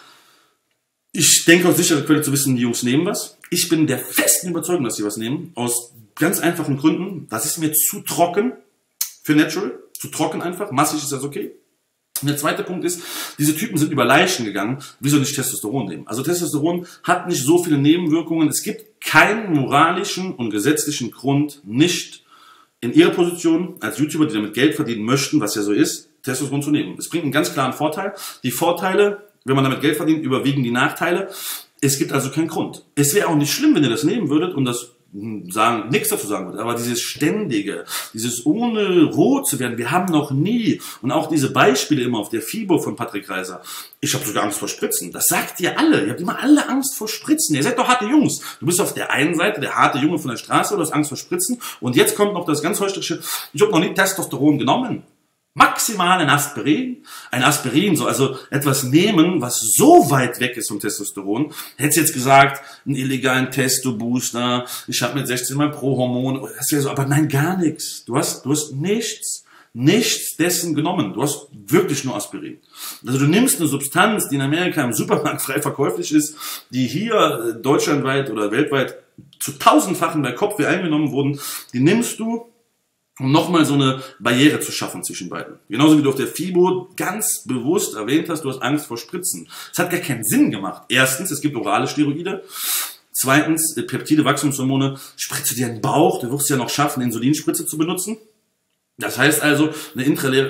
ich denke aus sicherer Quelle zu wissen, die Jungs nehmen was. Ich bin der festen Überzeugung, dass sie was nehmen, aus ganz einfachen Gründen. Das ist mir zu trocken für Natural, zu trocken einfach, massig ist das okay. Und der zweite Punkt ist, diese Typen sind über Leichen gegangen, wieso nicht Testosteron nehmen? Also Testosteron hat nicht so viele Nebenwirkungen, es gibt keinen moralischen und gesetzlichen Grund, nicht in ihrer Position als YouTuber, die damit Geld verdienen möchten, was ja so ist, Testosteron zu nehmen. Es bringt einen ganz klaren Vorteil. Die Vorteile, wenn man damit Geld verdient, überwiegen die Nachteile. Es gibt also keinen Grund. Es wäre auch nicht schlimm, wenn ihr das nehmen würdet und das nichts dazu sagen würde, aber dieses Ständige, dieses ohne rot zu werden, wir haben noch nie, und auch diese Beispiele immer auf der FIBO von Patrick Reiser, ich habe sogar Angst vor Spritzen, das sagt ihr alle, ihr habt immer alle Angst vor Spritzen, ihr seid doch harte Jungs, du bist auf der einen Seite der harte Junge von der Straße, du hast Angst vor Spritzen, und jetzt kommt noch das ganz heuchlerische, ich habe noch nie Testosteron genommen. Maximal ein Aspirin, so, also etwas nehmen, was so weit weg ist vom Testosteron. Hättest jetzt gesagt, einen illegalen Testo-Booster, ich habe mit 16 mal Pro-Hormon, das wäre so, aber nein, gar nichts. Du hast nichts dessen genommen. Du hast wirklich nur Aspirin. Also du nimmst eine Substanz, die in Amerika im Supermarkt frei verkäuflich ist, die hier deutschlandweit oder weltweit zu tausendfachen bei Kopf eingenommen wurden, die nimmst du, um nochmal so eine Barriere zu schaffen zwischen beiden. Genauso wie du auf der FIBO ganz bewusst erwähnt hast, du hast Angst vor Spritzen. Es hat gar keinen Sinn gemacht. Erstens, es gibt orale Steroide. Zweitens, Peptide, Wachstumshormone, spritze dir in den Bauch, du wirst ja noch schaffen, Insulinspritze zu benutzen. Das heißt also, eine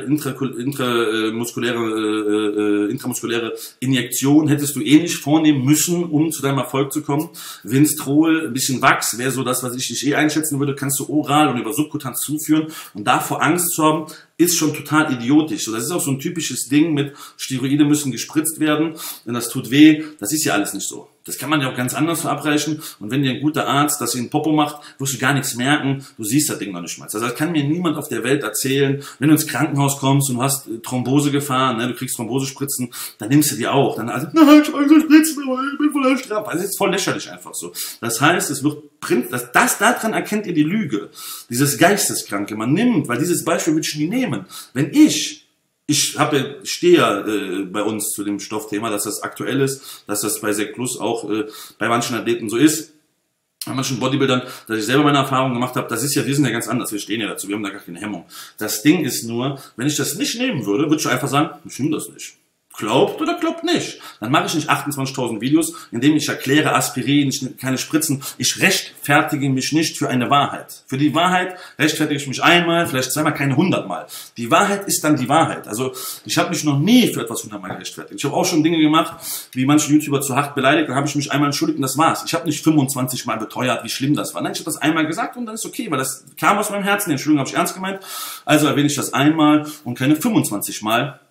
intramuskuläre Injektion hättest du nicht vornehmen müssen, um zu deinem Erfolg zu kommen. Winstrol, ein bisschen Wachs, wäre so das, was ich dich einschätzen würde, kannst du oral und über subkutant zuführen. Und davor Angst zu haben, ist schon total idiotisch. So, das ist auch so ein typisches Ding mit Steroide müssen gespritzt werden, denn das tut weh. Das ist ja alles nicht so. Das kann man ja auch ganz anders verabreichen. Und wenn dir ein guter Arzt das in den Popo macht, wirst du gar nichts merken. Du siehst das Ding noch nicht mal. Also das kann mir niemand auf der Welt erzählen. Wenn du ins Krankenhaus kommst und du hast Thrombose gefahren, ne, du kriegst Thrombosespritzen, dann nimmst du die auch. Dann also, nein, ich mag so Spritzen, aber ich bin voller Straff. Also das ist voll lächerlich einfach so. Das heißt, es wird daran erkennt ihr die Lüge. Dieses Geisteskranke. Man nimmt, weil dieses Beispiel würde ich nie nehmen. Wenn ich stehe ja bei uns zu dem Stoffthema, dass das aktuell ist, dass das bei Sek Plus auch bei manchen Athleten so ist, bei manchen Bodybuildern, dass ich selber meine Erfahrungen gemacht habe, wir sind ja ganz anders, wir stehen ja dazu, wir haben da gar keine Hemmung. Das Ding ist nur, wenn ich das nicht nehmen würde, würde ich einfach sagen, ich nehme das nicht. Glaubt oder glaubt nicht. Dann mache ich nicht 28.000 Videos, in denen ich erkläre, Aspirin, keine Spritzen. Ich rechtfertige mich nicht für eine Wahrheit. Für die Wahrheit rechtfertige ich mich einmal, vielleicht zweimal, keine 100-mal. Die Wahrheit ist dann die Wahrheit. Also ich habe mich noch nie für etwas 100-mal gerechtfertigt. Ich habe auch schon Dinge gemacht, wie manche YouTuber zu hart beleidigt, dann habe ich mich einmal entschuldigt und das war's. Ich habe nicht 25-mal beteuert, wie schlimm das war. Nein, ich habe das einmal gesagt und dann ist okay, weil das kam aus meinem Herzen. Die Entschuldigung habe ich ernst gemeint. Also erwähne ich das einmal und keine 25-mal.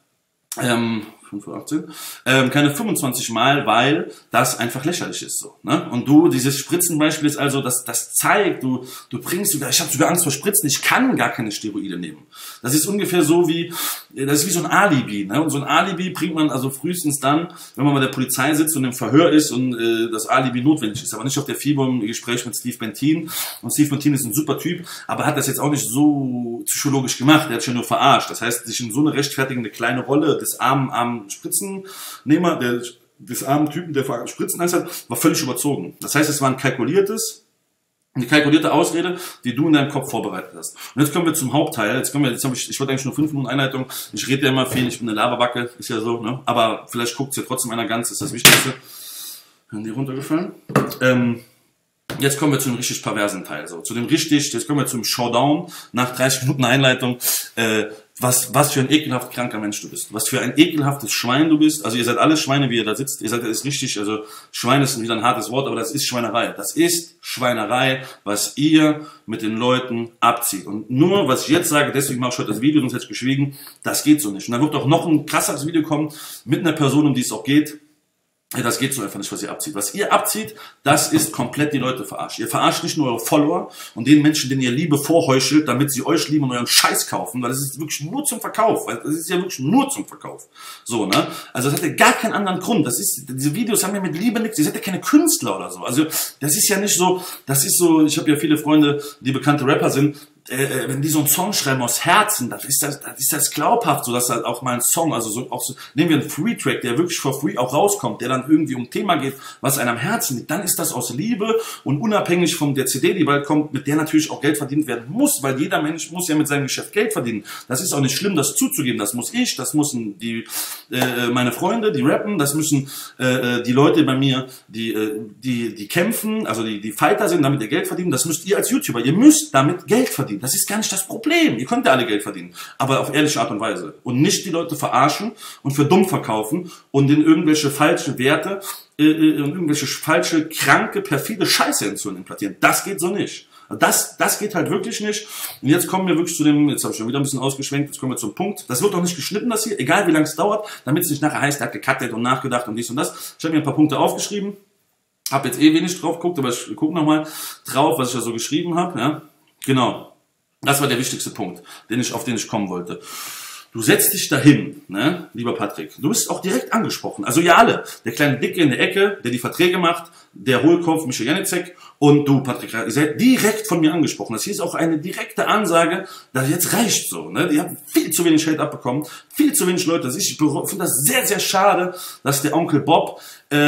5:18, keine 25 Mal, weil das einfach lächerlich ist so. Ne? Und dieses Spritzenbeispiel ist also, das zeigt, du bringst sogar, ich habe sogar Angst vor Spritzen, ich kann gar keine Steroide nehmen. Das ist ungefähr so das ist wie so ein Alibi. Ne? Und so ein Alibi bringt man also frühestens dann, wenn man bei der Polizei sitzt und im Verhör ist und das Alibi notwendig ist. Aber nicht auf der FIBO im Gespräch mit Steve Bentin. Und Steve Bentin ist ein super Typ, aber hat das jetzt auch nicht so psychologisch gemacht. Er hat sich ja nur verarscht. Das heißt, sich in so eine rechtfertigende kleine Rolle des armen Spritzennehmer, des armen Typen, der Spritzen hat, war völlig überzogen. Das heißt, es war eine kalkulierte Ausrede, die du in deinem Kopf vorbereitet hast. Und jetzt kommen wir zum Hauptteil. Ich wollte eigentlich nur 5 Minuten Einleitung. Ich rede ja immer viel, ich bin eine Laberbacke, ist ja so, ne? Aber vielleicht guckt es ja trotzdem einer ganz, ist das Wichtigste. Haben die runtergefallen? Jetzt kommen wir zu dem richtig perversen Teil. Jetzt kommen wir zum Showdown. Nach 30 Minuten Einleitung was für ein ekelhaft kranker Mensch du bist. Was für ein ekelhaftes Schwein du bist. Also ihr seid alle Schweine, wie ihr da sitzt. Ihr seid, das ist richtig, also Schwein ist wieder ein hartes Wort, aber das ist Schweinerei. Das ist Schweinerei, was ihr mit den Leuten abzieht. Und nur, was ich jetzt sage, deswegen mache ich heute das Video, sonst hätte ich geschwiegen, das geht so nicht. Und dann wird auch noch ein krasseres Video kommen, mit einer Person, um die es auch geht. Das geht so einfach nicht, was ihr abzieht. Was ihr abzieht, das ist komplett die Leute verarscht. Ihr verarscht nicht nur eure Follower und den Menschen, denen ihr Liebe vorheuchelt, damit sie euch lieben und euren Scheiß kaufen, weil das ist wirklich nur zum Verkauf. Weil das ist ja wirklich nur zum Verkauf. So, ne? Also das hat ja gar keinen anderen Grund. Das ist, diese Videos haben ja mit Liebe nichts. Ihr seid ja keine Künstler oder so. Also das ist ja nicht so, das ist so, ich habe ja viele Freunde, die bekannte Rapper sind, wenn die so einen Song schreiben aus Herzen, das ist das glaubhaft, so dass halt auch mal ein Song, also so, auch so, nehmen wir einen Free-Track, der wirklich for free auch rauskommt, der dann irgendwie um ein Thema geht, was einem am Herzen liegt, dann ist das aus Liebe und unabhängig von der CD, die bald kommt, mit der natürlich auch Geld verdient werden muss, weil jeder Mensch muss ja mit seinem Geschäft Geld verdienen. Das ist auch nicht schlimm, das zuzugeben, das muss ich, das müssen meine Freunde, die rappen, das müssen die Leute bei mir, die kämpfen, also die Fighter sind, damit ihr Geld verdienen, das müsst ihr als YouTuber, ihr müsst damit Geld verdienen. Das ist gar nicht das Problem. Ihr könnt ja alle Geld verdienen, aber auf ehrliche Art und Weise. Und nicht die Leute verarschen und für dumm verkaufen und in irgendwelche falsche Werte, irgendwelche falsche, kranke, perfide Scheiße implantieren. Das geht so nicht. Das geht halt wirklich nicht. Und jetzt kommen wir wirklich zu dem, jetzt habe ich schon wieder ein bisschen ausgeschwenkt, jetzt kommen wir zum Punkt. Das wird doch nicht geschnitten, das hier, egal wie lange es dauert, damit es nicht nachher heißt, er hat gecuttet und nachgedacht und dies und das. Ich habe mir ein paar Punkte aufgeschrieben, habe jetzt wenig drauf geguckt, aber ich gucke nochmal drauf, was ich da so geschrieben habe. Ja? Genau. Das war der wichtigste Punkt, auf den ich kommen wollte. Du setzt dich dahin, ne, lieber Patrick. Du bist auch direkt angesprochen. Also ihr alle. Der kleine Dicke in der Ecke, der die Verträge macht, der Hohlkopf, Michael Janicek und du, Patrick. Ihr seid direkt von mir angesprochen. Das hier ist auch eine direkte Ansage, dass jetzt reicht so. Ne? Ihr habt viel zu wenig Hate abbekommen, viel zu wenig Leute. Ich finde das sehr, sehr schade, dass der Onkel Bob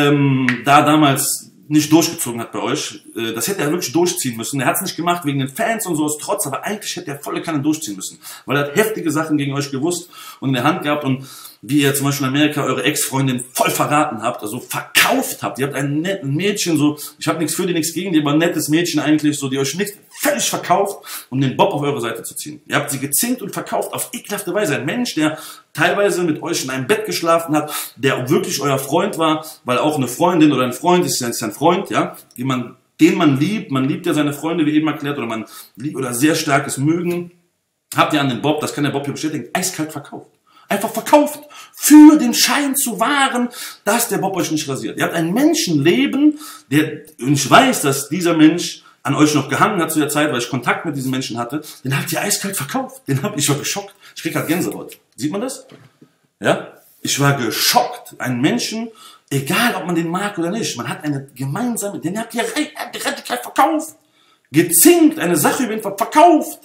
da damals nicht durchgezogen hat bei euch. Das hätte er wirklich durchziehen müssen. Er hat es nicht gemacht wegen den Fans und so aus Trotz, aber eigentlich hätte er volle Kanne durchziehen müssen. Weil er hat heftige Sachen gegen euch gewusst und in der Hand gehabt und wie ihr zum Beispiel in Amerika eure Ex-Freundin voll verraten habt, also verkauft habt. Ihr habt ein nettes Mädchen, so, ich habe nichts für die, nichts gegen die, aber ein nettes Mädchen eigentlich, so, die euch nicht völlig verkauft, um den Bob auf eure Seite zu ziehen. Ihr habt sie gezinkt und verkauft auf ekelhafte Weise. Ein Mensch, der teilweise mit euch in einem Bett geschlafen hat, der wirklich euer Freund war, weil auch eine Freundin oder ein Freund ist ein Freund, ja, den man liebt ja seine Freunde, wie eben erklärt, oder man liebt oder sehr starkes Mögen, habt ihr an den Bob, das kann der Bob hier bestätigen, eiskalt verkauft. Einfach verkauft, für den Schein zu wahren, dass der Bob euch nicht rasiert. Ihr habt ein Menschenleben, und ich weiß, dass dieser Mensch an euch noch gehangen hat zu der Zeit, weil ich Kontakt mit diesen Menschen hatte, den habt ihr eiskalt verkauft. Ich war geschockt. Ich krieg gerade Gänsehaut. Sieht man das? Ja? Ich war geschockt. Einen Menschen, egal ob man den mag oder nicht, man hat eine gemeinsame, den habt ihr radikal verkauft. Gezinkt, eine Sache über ihn verkauft.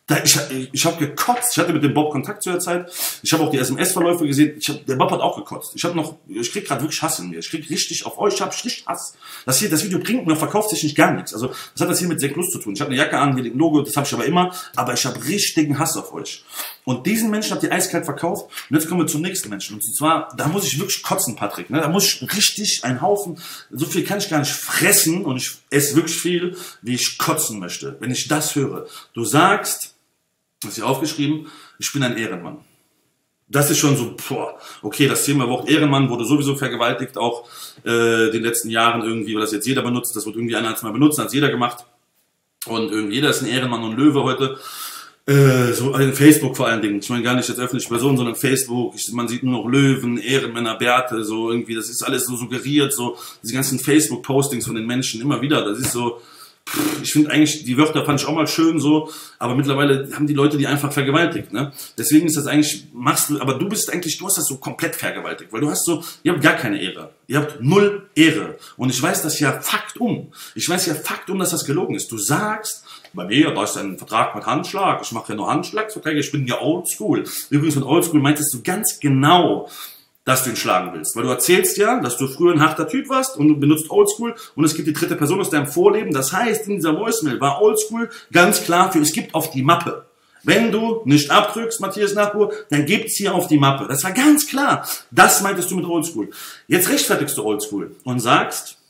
Ich habe gekotzt. Ich hatte mit dem Bob Kontakt zu der Zeit. Ich habe auch die SMS-Verläufe gesehen. Der Bob hat auch gekotzt. Ich krieg gerade wirklich Hass in mir. Ich krieg richtig auf euch. Ich habe richtig Hass. Das Video bringt mir verkauft sich nicht gar nichts. Also das hat das hier mit Seck Lust zu tun. Ich habe eine Jacke an, hier liegt ein Logo. Das habe ich aber immer. Aber ich habe richtigen Hass auf euch. Und diesen Menschen habt ihr eiskalt verkauft. Und jetzt kommen wir zum nächsten Menschen. Und zwar, da muss ich wirklich kotzen, Patrick. Ne? Da muss ich richtig einen Haufen. So viel kann ich gar nicht fressen. Und ich esse wirklich viel, wie ich kotzen möchte. Wenn ich das höre. Du sagst, das ist hier aufgeschrieben, ich bin ein Ehrenmann. Das ist schon so, okay, das Thema Wort Ehrenmann wurde sowieso vergewaltigt, auch den letzten Jahren irgendwie, weil das jetzt jeder benutzt, das wird irgendwie einer als mal benutzt, hat jeder gemacht. Und irgendwie jeder ist ein Ehrenmann und Löwe heute. So in Facebook vor allen Dingen. Ich meine gar nicht jetzt öffentliche Personen, sondern Facebook. Man sieht nur noch Löwen, Ehrenmänner, Bärte, so irgendwie, das ist alles so suggeriert, so diese ganzen Facebook-Postings von den Menschen immer wieder. Das ist so. Ich finde eigentlich, die Wörter fand ich auch mal schön so, aber mittlerweile haben die Leute die einfach vergewaltigt, ne? Deswegen ist das eigentlich, aber du hast das so komplett vergewaltigt, weil ihr habt gar keine Ehre. Ihr habt null Ehre. Und ich weiß das ja Faktum. Dass das gelogen ist. Du sagst, bei mir, da ist ein Vertrag mit Handschlag, ich mache ja nur Handschlagsverträge, ich bin ja oldschool. Übrigens mit oldschool meintest du ganz genau, dass du ihn schlagen willst. Weil du erzählst ja, dass du früher ein harter Typ warst und du benutzt Oldschool und es gibt die dritte Person aus deinem Vorleben. Das heißt, in dieser Voicemail war Oldschool ganz klar es gibt auf die Mappe. Wenn du nicht abdrückst, Matthias Nachbar, dann gibt's hier auf die Mappe. Das war ganz klar. Das meintest du mit Oldschool. Jetzt rechtfertigst du Oldschool und sagst,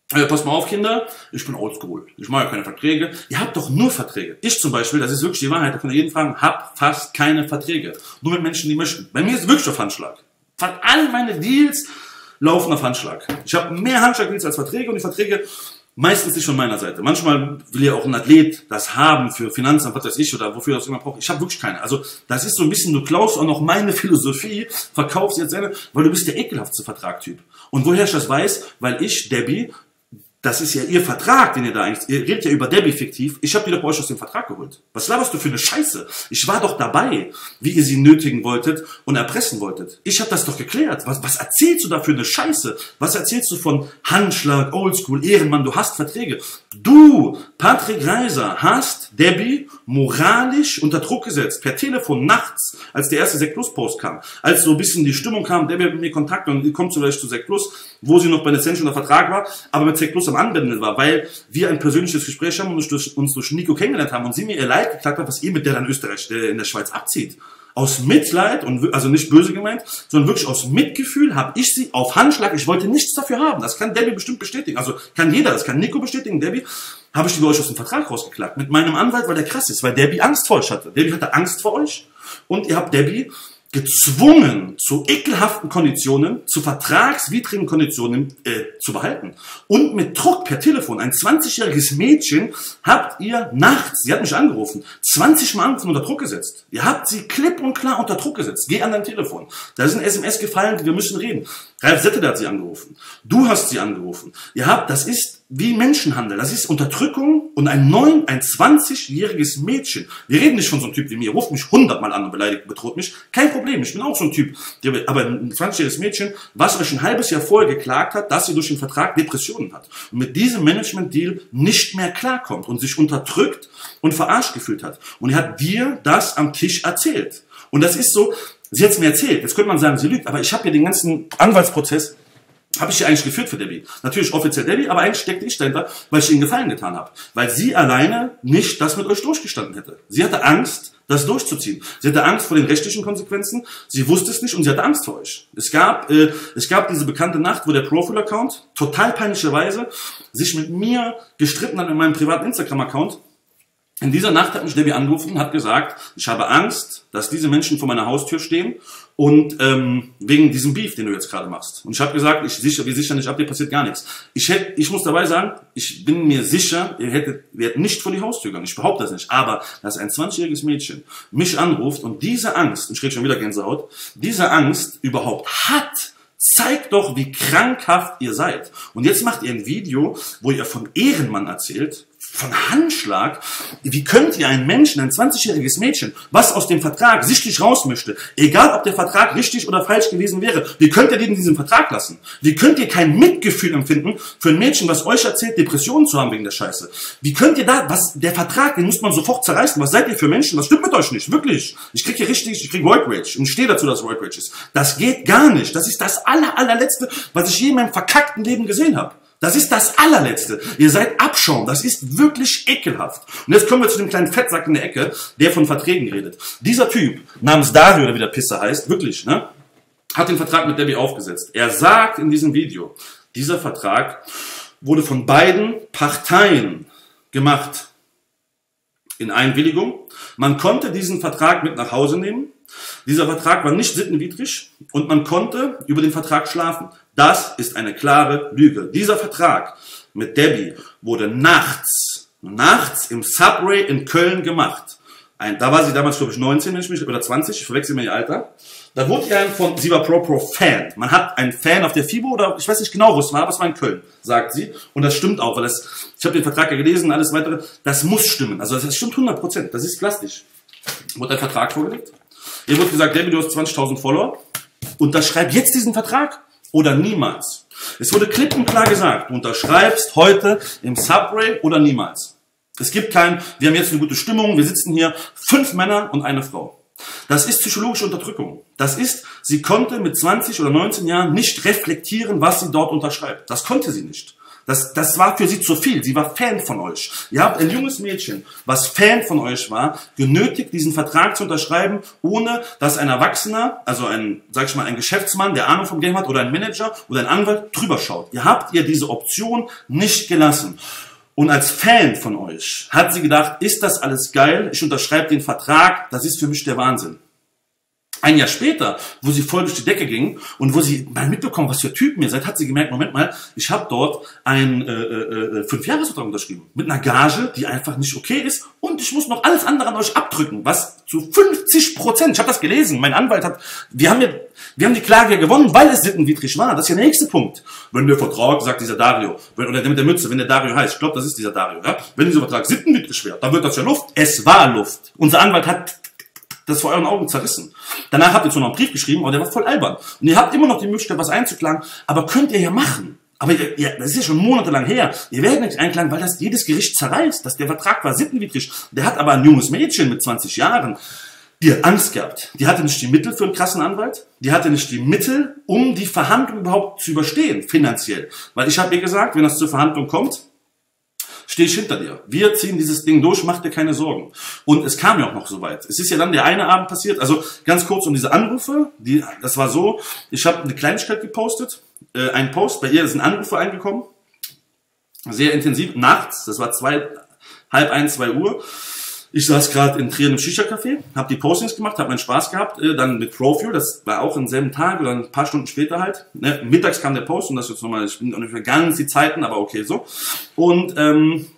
Passt mal auf, Kinder, ich bin oldschool. Ich mache ja keine Verträge. Ihr habt doch nur Verträge. Ich zum Beispiel, das ist wirklich die Wahrheit, da könnt ihr jeden fragen, hab fast keine Verträge. Nur mit Menschen, die möchten. Bei mir ist es wirklich auf Handschlag. Fast all meine Deals laufen auf Handschlag. Ich habe mehr Handschlag-Deals als Verträge und die Verträge meistens nicht von meiner Seite. Manchmal will ja auch ein Athlet das haben für Finanzamt, was weiß ich, oder wofür das immer braucht. Ich habe wirklich keine. Also das ist so ein bisschen, du klaust auch noch meine Philosophie, verkaufst jetzt eine, weil du bist der ekelhaftste Vertragtyp. Und woher ich das weiß? Weil ich, Debbie, das ist ja ihr Vertrag, den ihr da eigentlich, ihr redet ja über Debbie fiktiv, ich habe die doch bei euch aus dem Vertrag geholt. Was laberst du für eine Scheiße? Ich war doch dabei, wie ihr sie nötigen wolltet und erpressen wolltet. Ich habe das doch geklärt. Was erzählst du da für eine Scheiße? Was erzählst du von Handschlag, Oldschool, Ehrenmann, du hast Verträge. Du, Patrick Reiser, hast Debbie moralisch unter Druck gesetzt, per Telefon nachts, als der erste Sekt Plus Post kam, als so ein bisschen die Stimmung kam, Debbie hat mit mir Kontakt und die kommt vielleicht zu Sekt Plus, wo sie noch bei der Essential unter Vertrag war, aber mit Sekt Plus am Anwenden war, weil wir ein persönliches Gespräch haben und uns durch Nico kennengelernt haben und sie mir ihr Leid geklagt hat, was ihr mit der in Österreich, in der Schweiz abzieht. Aus Mitleid, und also nicht böse gemeint, sondern wirklich aus Mitgefühl habe ich sie auf Handschlag, ich wollte nichts dafür haben. Das kann Debbie bestimmt bestätigen. Also kann jeder, das kann Nico bestätigen, Debbie, habe ich die bei euch aus dem Vertrag rausgeklagt. Mit meinem Anwalt, weil der krass ist, weil Debbie Angst vor euch hatte. Debbie hatte Angst vor euch und ihr habt Debbie gezwungen, zu ekelhaften Konditionen, zu vertragswidrigen Konditionen zu behalten. Und mit Druck per Telefon, ein 20-jähriges Mädchen, habt ihr nachts, sie hat mich angerufen, 20 Mal angerufen, unter Druck gesetzt. Ihr habt sie klipp und klar unter Druck gesetzt. Geh an dein Telefon. Da ist ein SMS gefallen, wir müssen reden. Ralf Settele hat sie angerufen. Du hast sie angerufen. Ihr habt, das ist wie Menschenhandel. Das ist Unterdrückung und ein 20-jähriges Mädchen. Wir reden nicht von so einem Typ wie mir. Ruft mich 100-mal an und beleidigt, bedroht mich. Kein Problem, ich bin auch so ein Typ. Aber ein 20-jähriges Mädchen, was euch ein halbes Jahr vorher geklagt hat, dass sie durch den Vertrag Depressionen hat. Und mit diesem Management-Deal nicht mehr klarkommt und sich unterdrückt und verarscht gefühlt hat. Und er hat dir das am Tisch erzählt. Und das ist so, sie hat es mir erzählt. Jetzt könnte man sagen, sie lügt. Aber ich habe ja den ganzen Anwaltsprozess habe ich ja eigentlich geführt für Debbie. Natürlich offiziell Debbie, aber eigentlich steckte ich dahinter, weil ich ihnen Gefallen getan habe. Weil sie alleine nicht das mit euch durchgestanden hätte. Sie hatte Angst, das durchzuziehen. Sie hatte Angst vor den rechtlichen Konsequenzen. Sie wusste es nicht und sie hatte Angst vor euch. Es gab diese bekannte Nacht, wo der Profile-Account total peinlicherweise sich mit mir gestritten hat in meinem privaten Instagram-Account. In dieser Nacht hat mich Debbie angerufen und hat gesagt, ich habe Angst, dass diese Menschen vor meiner Haustür stehen und wegen diesem Beef, den du jetzt gerade machst. Und ich habe gesagt, wir sichern nicht ab, dir passiert gar nichts. Ich muss dabei sagen, ich bin mir sicher, ihr hättet nicht vor die Haustür gegangen. Ich behaupte das nicht. Aber dass ein 20-jähriges Mädchen mich anruft und diese Angst, und ich kriege schon wieder Gänsehaut, diese Angst überhaupt hat, zeigt doch, wie krankhaft ihr seid. Und jetzt macht ihr ein Video, wo ihr von Ehrenmann erzählt, von Handschlag. Wie könnt ihr einen Menschen, ein 20-jähriges Mädchen, was aus dem Vertrag sichtlich raus möchte, egal ob der Vertrag richtig oder falsch gewesen wäre, wie könnt ihr den in diesem Vertrag lassen? Wie könnt ihr kein Mitgefühl empfinden für ein Mädchen, was euch erzählt, Depressionen zu haben wegen der Scheiße? Wie könnt ihr der Vertrag, den muss man sofort zerreißen. Was seid ihr für Menschen? Was stimmt mit euch nicht? Wirklich. Ich kriege White Rage und ich stehe dazu, dass es White Rage ist. Das geht gar nicht. Das ist das allerletzte, was ich je in meinem verkackten Leben gesehen habe. Das ist das allerletzte. Ihr seid Abschaum. Das ist wirklich ekelhaft. Und jetzt kommen wir zu dem kleinen Fettsack in der Ecke, der von Verträgen redet. Dieser Typ, namens Dario, oder wie der Pisser heißt, wirklich, ne, hat den Vertrag mit Debbie aufgesetzt. Er sagt in diesem Video, dieser Vertrag wurde von beiden Parteien gemacht. In Einwilligung. Man konnte diesen Vertrag mit nach Hause nehmen. Dieser Vertrag war nicht sittenwidrig und man konnte über den Vertrag schlafen. Das ist eine klare Lüge. Dieser Vertrag mit Debbie wurde nachts im Subway in Köln gemacht. Da war sie damals, glaube ich, 19, oder 20, ich verwechsel mir ihr Alter. Da wurde sie war Pro-Fan. Man hat einen Fan auf der FIBO, oder ich weiß nicht genau, wo es war, aber es war in Köln, sagt sie. Und das stimmt auch, weil ich habe den Vertrag ja gelesen, alles weitere, das muss stimmen. Also das stimmt 100%, das ist plastisch. Wurde ein Vertrag vorgelegt. Ihr wurde gesagt, Debbie, du hast 20.000 Follower. Unterschreib jetzt diesen Vertrag oder niemals. Es wurde klipp und klar gesagt, du unterschreibst heute im Subway oder niemals. Es gibt wir haben jetzt eine gute Stimmung, wir sitzen hier, 5 Männer und eine Frau. Das ist psychologische Unterdrückung. Das ist, sie konnte mit 20 oder 19 Jahren nicht reflektieren, was sie dort unterschreibt. Das konnte sie nicht. Das war für sie zu viel. Sie war Fan von euch. Ihr habt ein junges Mädchen, was Fan von euch war, genötigt, diesen Vertrag zu unterschreiben, ohne dass ein Erwachsener, also ein, sag ich mal, ein Geschäftsmann, der Ahnung vom Game hat, oder ein Manager oder ein Anwalt drüber schaut. Ihr habt ihr diese Option nicht gelassen. Und als Fan von euch hat sie gedacht, ist das alles geil? Ich unterschreibe den Vertrag. Das ist für mich der Wahnsinn. Ein Jahr später, wo sie voll durch die Decke ging und wo sie mal mitbekommen, was für Typen ihr seid, hat sie gemerkt, Moment mal, ich habe dort einen 5-Jahres-Vertrag unterschrieben. Mit einer Gage, die einfach nicht okay ist. Und ich muss noch alles andere an euch abdrücken, was zu 50%, ich habe das gelesen, mein Anwalt hat, wir haben die Klage gewonnen, weil es sittenwidrig war. Das ist ja der nächste Punkt. Wenn der Vertrag, sagt dieser Dario, oder der mit der Mütze, wenn der Dario heißt, ich glaube, das ist dieser Dario, ja? Wenn dieser Vertrag sittenwidrig wäre, dann wird das ja Luft. Es war Luft. Unser Anwalt hat das vor euren Augen zerrissen. Danach habt ihr zwar noch einen Brief geschrieben, aber der war voll albern. Und ihr habt immer noch die Möglichkeit, was einzuklagen, aber könnt ihr ja machen. Aber das ist ja schon monatelang her. Ihr werdet nicht einklagen, weil das jedes Gericht zerreißt. Der Vertrag war sittenwidrig. Der hat aber ein junges Mädchen mit 20 Jahren, die hat Angst gehabt. Die hatte nicht die Mittel für einen krassen Anwalt. Die hatte nicht die Mittel, um die Verhandlung überhaupt zu überstehen, finanziell. Weil ich habe ihr gesagt, wenn das zur Verhandlung kommt, stehe ich hinter dir. Wir ziehen dieses Ding durch, mach dir keine Sorgen. Und es kam ja auch noch so weit. Es ist ja dann der eine Abend passiert, also ganz kurz um diese Anrufe, das war so, ich habe eine Kleinigkeit gepostet, einen Post, bei ihr ist ein Anrufe eingekommen, sehr intensiv, nachts, das war 1:30, 2 Uhr. Ich saß gerade in Trier im Shisha-Café, habe die Postings gemacht, habe meinen Spaß gehabt, dann mit Profil, das war auch am selben Tag oder ein paar Stunden später halt. Ne? Mittags kam der Post und das jetzt nochmal, ich bin ungefähr ganz die Zeiten, aber okay so. Und da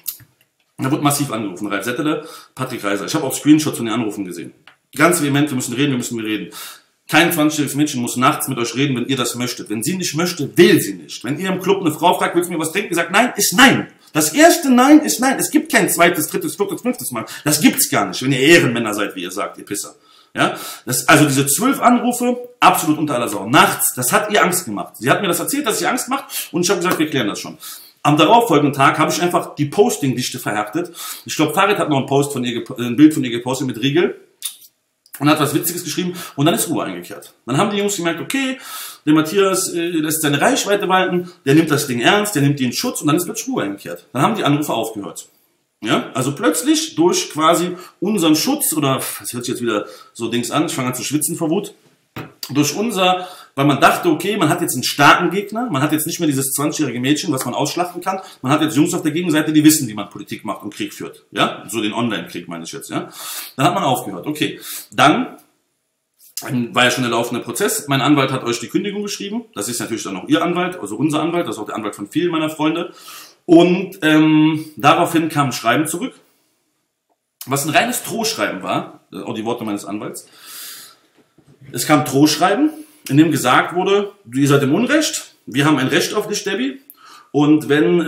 wurde massiv angerufen, Ralf Settele, Patrick Reiser. Ich habe auch Screenshots von den Anrufen gesehen. Ganz vehement, wir müssen reden. Kein 20-jähriges Mädchen muss nachts mit euch reden, wenn ihr das möchtet. Wenn sie nicht möchte, will sie nicht. Wenn ihr im Club eine Frau fragt, willst du mir was trinken? Sagt nein, ist nein. Das erste Nein ist Nein. Es gibt kein zweites, drittes, viertes, fünftes Mal. Das gibt's gar nicht, wenn ihr Ehrenmänner seid, wie ihr sagt, ihr Pisser. Ja? Also diese 12 Anrufe, absolut unter aller Sau. Nachts, das hat ihr Angst gemacht. Sie hat mir das erzählt, dass sie Angst macht und ich habe gesagt, wir klären das schon. Am darauffolgenden Tag habe ich einfach die Posting-Dichte verhärtet. Ich glaube, Farid hat noch ein Bild von ihr gepostet mit Riegel. Und hat was Witziges geschrieben und dann ist Ruhe eingekehrt. Dann haben die Jungs gemerkt, okay, der Matthias lässt seine Reichweite walten, der nimmt das Ding ernst, der nimmt die in Schutz und dann ist plötzlich Ruhe eingekehrt. Dann haben die Anrufe aufgehört. Ja, also plötzlich durch quasi unseren Schutz, oder das hört sich jetzt wieder so Dings an, ich fange an zu schwitzen vor Wut, weil man dachte, okay, man hat jetzt einen starken Gegner, man hat jetzt nicht mehr dieses 20-jährige Mädchen, was man ausschlachten kann, man hat jetzt Jungs auf der Gegenseite, die wissen, wie man Politik macht und Krieg führt, ja, so den Online-Krieg meine ich jetzt, ja. Dann hat man aufgehört, okay. Dann war ja schon der laufende Prozess, mein Anwalt hat euch die Kündigung geschrieben, das ist natürlich dann auch ihr Anwalt, also unser Anwalt, das ist auch der Anwalt von vielen meiner Freunde, und daraufhin kam ein Schreiben zurück, was ein reines Drohschreiben war, auch die Worte meines Anwalts. Es kam Drohschreiben, in dem gesagt wurde, ihr seid im Unrecht, wir haben ein Recht auf dich, Debbie, und wenn